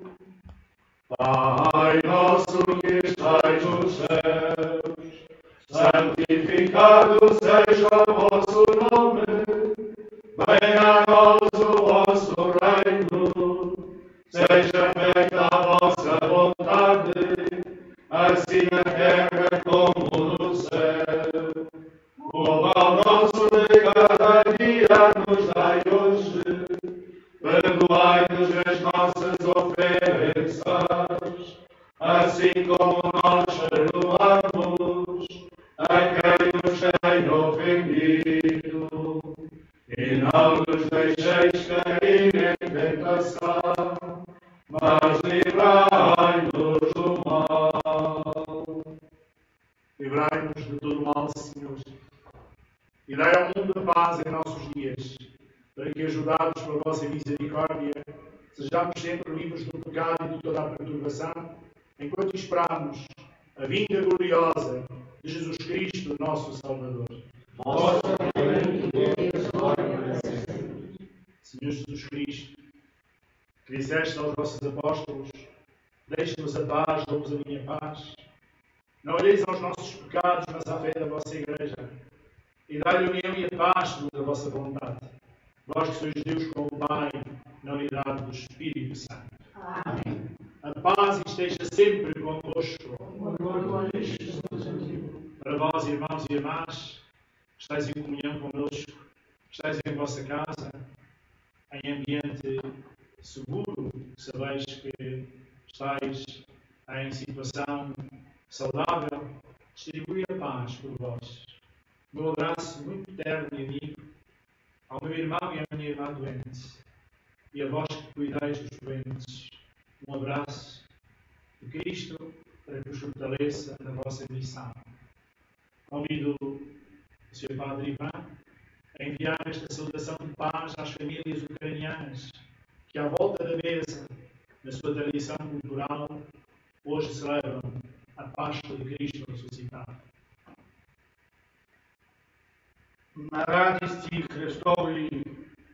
Pai nosso que estais nos céus, santificado seja o vosso nome. Venha a nós o vosso reino. Seja feita a vossa vontade, assim na terra como no céu. O pão nosso de cada dia nos dai hoje. Perdoai-nos as nossas ofensas, assim como nós perdoamos a quem nos tem ofendido. E não nos deixeis cair em tentação, mas livrai-nos do mal. Livrai-nos de todo mal, Senhor, e dai ao mundo a paz em nossos dias, para que, ajudados pela vossa misericórdia, sejamos sempre livres do pecado e de toda a perturbação, enquanto esperamos a vinda gloriosa de Jesus Cristo, nosso Salvador. Senhor Jesus Cristo, que disseste aos vossos apóstolos: deixe-nos a paz, dou-vos a minha paz. Não olheis aos nossos pecados, mas à fé da vossa Igreja, e dai-lhe a união e a paz segundo a vossa vontade. Vós que sois Deus com o Pai, na unidade do Espírito Santo. Amém. A paz esteja sempre convosco. Para vós, irmãos e irmãs, que estáis em comunhão connosco, que estáis em vossa casa, em ambiente seguro, que sabeis que estáis em situação saudável, distribui a paz por vós. Meu abraço muito terno e amigo ao meu irmão e à minha irmã doente, e a vós que cuidais dos doentes. Um abraço de Cristo para que vos fortaleça na vossa missão. Convido o Sr. Padre Ivan a enviar esta saudação de paz às famílias ucranianas que, à volta da mesa, na sua tradição cultural, hoje celebram a Páscoa de Cristo ressuscitado. На радості Христової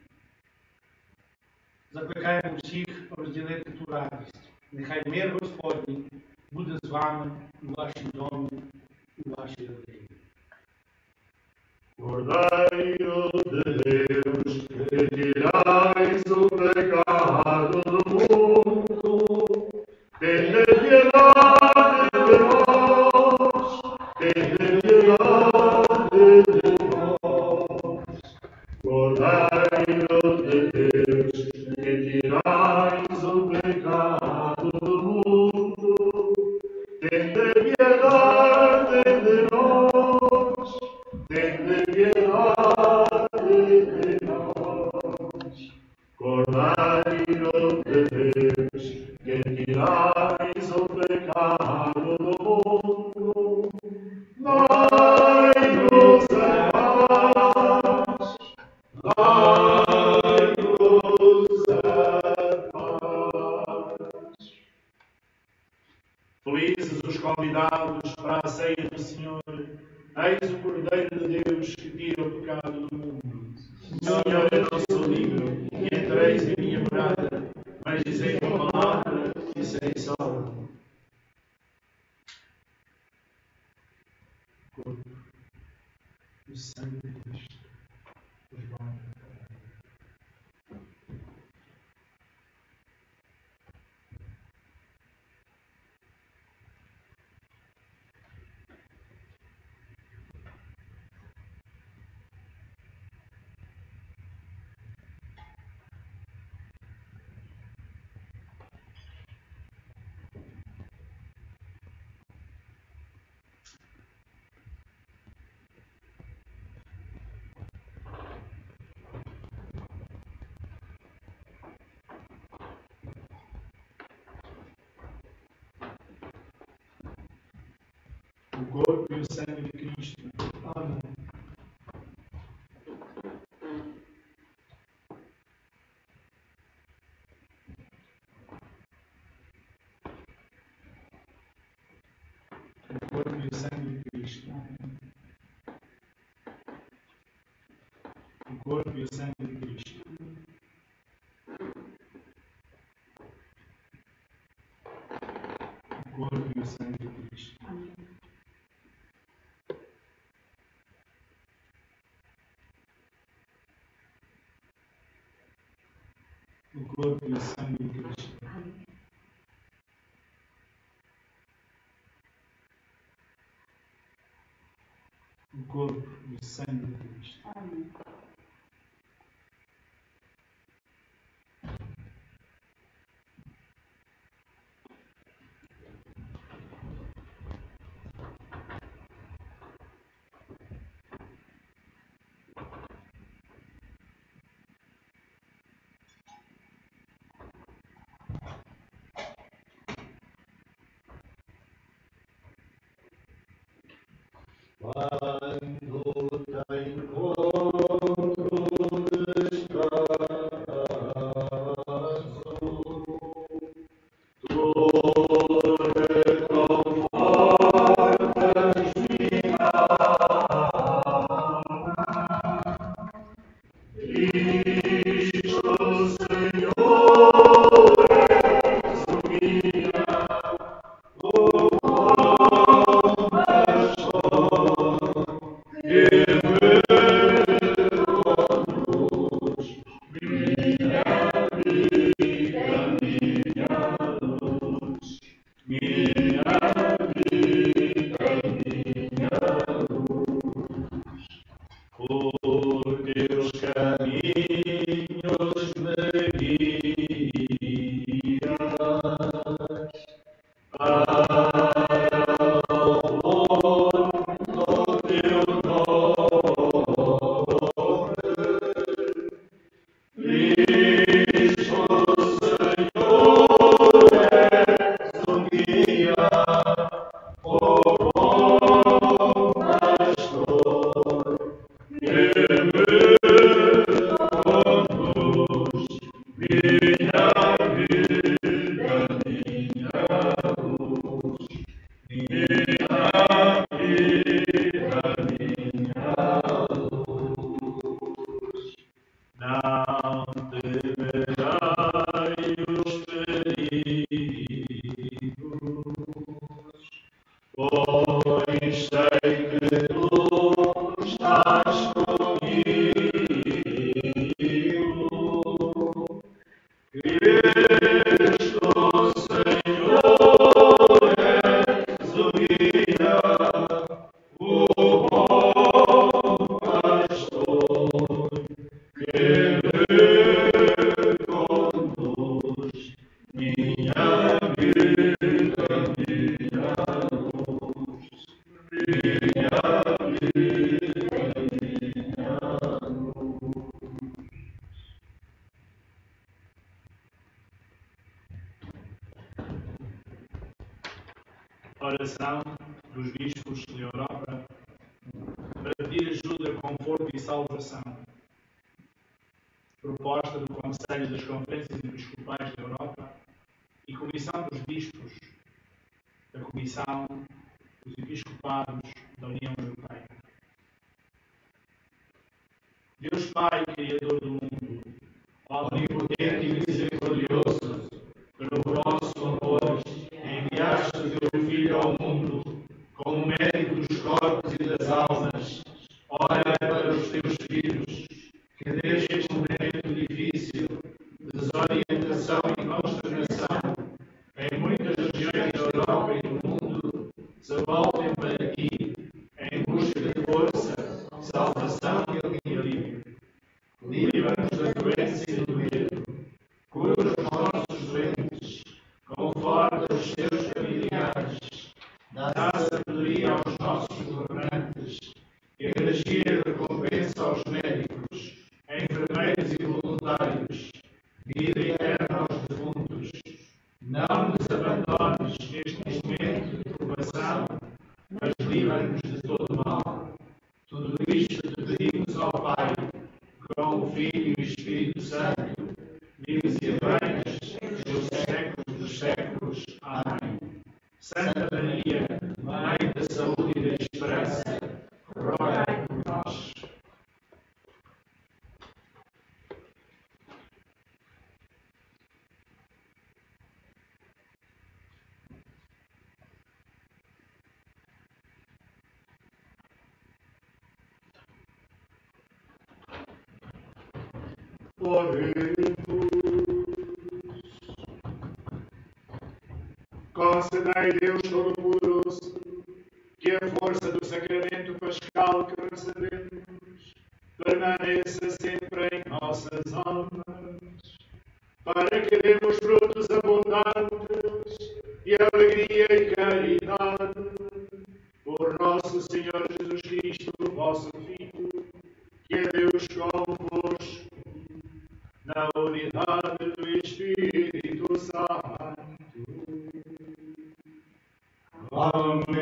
закликаємо всіх розділити ту радість. Нехай мир Господній буде з вами у вашій домі, у вашій родині. Cordeiro de Deus, que tirais o pecado do mundo, tende piedade de nós, tende piedade de nós. Cordeiro de Deus, que tirais o pecado do mundo, tende piedade de nós. Tende piedade de nós, Cordeiro de Deus, que tirais o pecado do mundo, dai-nos a paz, dai-nos a paz. Felizes os convidados para a ceia do Senhor. Eis o Cordeiro de Deus que tira o pecado do mundo. Senhor, eu não sou digno que entreis em minha morada, mas dizei uma palavra e serei salvo. Corpo e sangue de Cristo, os bons. O corpo e o sangue de Cristo. Amém. O corpo e o sangue de Cristo. O corpo e o sangue de Cristo. corpo e o sangue de Cristo. Amém. O corpo e o sangue de Cristo. Amém. O corpo e o sangue de Cristo. Amém. Quando te encontro descalço, tu reconfortas minha alma. Cristo, Senhor, és o guia, o bom pastor, que me conduz, minha vida, minha luz, minha vida, minha luz. Por teus caminhos me guias, para o mundo teu nome. Cristo, Senhor, és o guia, o bom pastor, que me conduz, minha vida, minha luz, minha vida, minha luz. Não temerei os perigos, pois sei que tu estás comigo. Cristo, Senhor, és o guia, o bom pastor, que me conduz, minha vida, minha luz, minha vida, minha luz. Oração dos bispos da Europa para pedir ajuda, conforto e salvação. Proposta do Conselho das Conferências Episcopais da Europa e Comissão dos Bispos da Comissão dos Episcopados da União Europeia. Deus Pai, Criador do mundo, onipotente e misericordioso, pelo vosso amor, enviaste o teu Filho ao mundo como médico dos corpos e das almas. Olha para os teus filhos, que neste momento difícil, desorientação e consternação, em muitas regiões da Europa e do mundo, se voltem para ti, em busca de força, salvação e alívio. Livra-nos da doença e do medo. Cura os nossos doentes. Conforta os teus familiares. Dá sabedoria aos nossos governantes. Energia e recompensa aos médicos, enfermeiros e voluntários. Vida eterna aos defuntos. Não nos abandones neste momento de provação, mas livra-nos de todo mal. Tudo isto te pedimos ao Pai, com o Filho e o Espírito Santo, vivos e reinas pelos séculos dos séculos. Amém. Santa Maria, Mãe da Saúde e da Esperança, rogai por nós. Oremos. Concedei, Deus Todo-Poderoso, que a força do sacramento pascal que recebemos permaneça sempre em nossas almas, para que demos frutos abundantes e alegria e caridade. Por nosso Senhor Jesus Cristo, vosso Filho, que é Deus convosco, na unidade do Espírito Santo. Amém.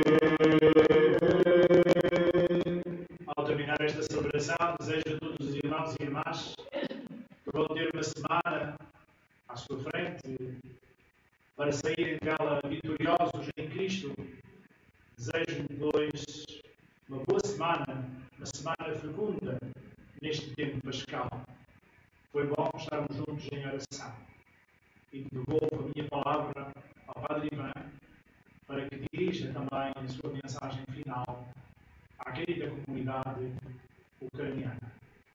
Ao terminar esta celebração, desejo a todos os irmãos e irmãs que vão ter uma semana à sua frente para saírem dela vitoriosos em Cristo. Desejo, pois, uma boa semana, uma semana fecunda neste tempo pascal. Foi bom estarmos juntos em oração. E devolvo a minha palavra ao Padre Ivan para que dirija também a sua mensagem final à querida comunidade ucraniana.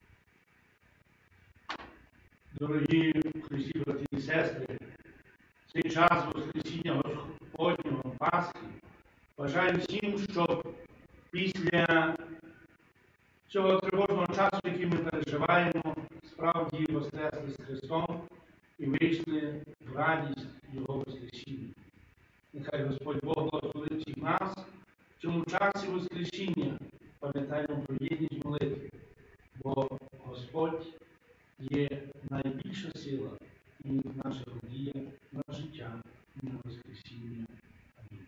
Дорогі Христі, брати і сестри, цей час Воскресіння Господнього Пасхи бажаю всім, щоб після цього тривожного часу, який ми переживаємо, справді воскресли з Христом і вийшли в радість Його Воскресіння. Нехай Господь Бог благословить всіх нас в цьому часі Воскресіння. Пам'ятаємо про єдність молитви, бо Господь є найбільша сила і наша надія на життя і на Воскресіння. Амінь.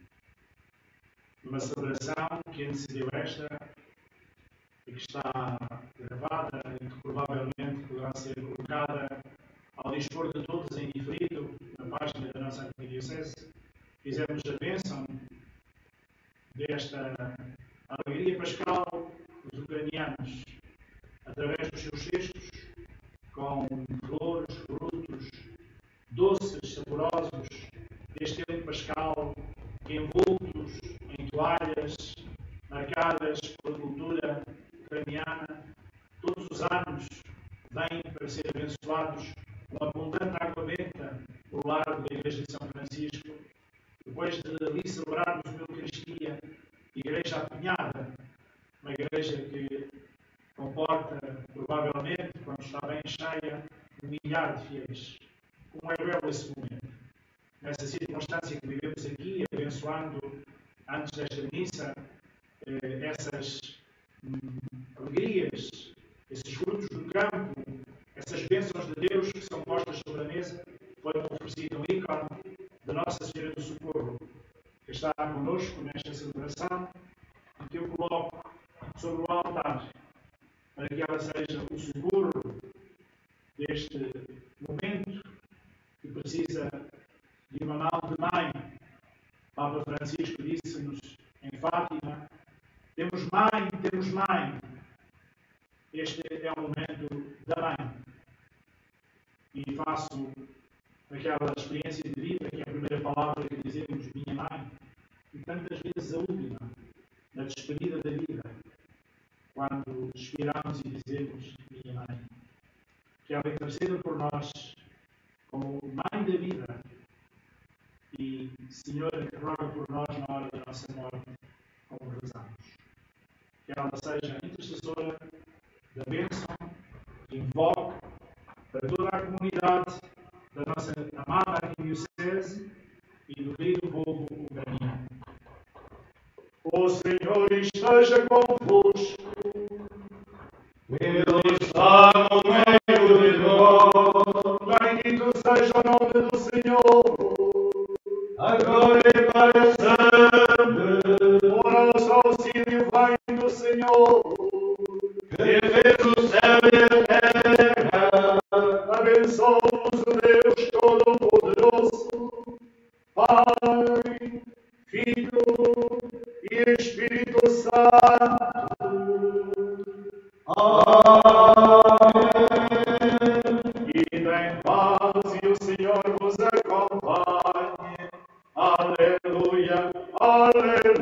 Uma celebração que antecedeu esta e que está gravada e que provavelmente poderá ser colocada ao dispor de todos em diferido na página da nossa arquidiocese. Fizemos a bênção desta alegria pascal dos ucranianos através dos seus cestos, com flores, frutos, doces, saborosos deste tempo pascal, envoltos em toalhas marcadas pela cultura ucraniana. Todos os anos vêm para ser abençoados com abundante água benta no largo da Igreja de São Francisco, depois de ali celebrarmos uma Eucaristia, igreja apinhada, uma igreja que comporta, provavelmente, quando está bem cheia, 1 milhar de fiéis. Como é belo esse momento. Nessa circunstância que vivemos aqui, abençoando, antes desta missa, essas alegrias, esses frutos do campo, essas bênçãos de Deus que são postas sobre a mesa, foi-me oferecido um ícone de Nossa Senhora do Socorro, que está conosco nesta celebração, e que eu coloco sobre o altar, para que ela seja o socorro deste momento que precisa de uma mão de mãe. Papa Francisco disse-nos em Fátima: temos mãe. Este é o momento da mãe. E faço aquela experiência de vida, que é a primeira palavra que dizemos, minha mãe, e tantas vezes a última, na despedida da vida, quando expiramos e dizemos, minha mãe. Que ela interceda por nós como mãe da vida e Senhora que roga por nós na hora da nossa morte, como rezamos. Que ela seja a intercessora da bênção que invoque para toda a comunidade da nossa amada arquidiocese e do querido povo ucraniano. O Senhor esteja convosco. Ele está no meio de nós. Bendito seja o nome do Senhor. Agora e para sempre. O nosso auxílio vem do Senhor, Que fez o céu e a terra. abençoe-vos o Deus Todo-Poderoso, Pai, Filho e Espírito Santo. Ide em paz e o Senhor vos acompanhe. Aleluia, aleluia.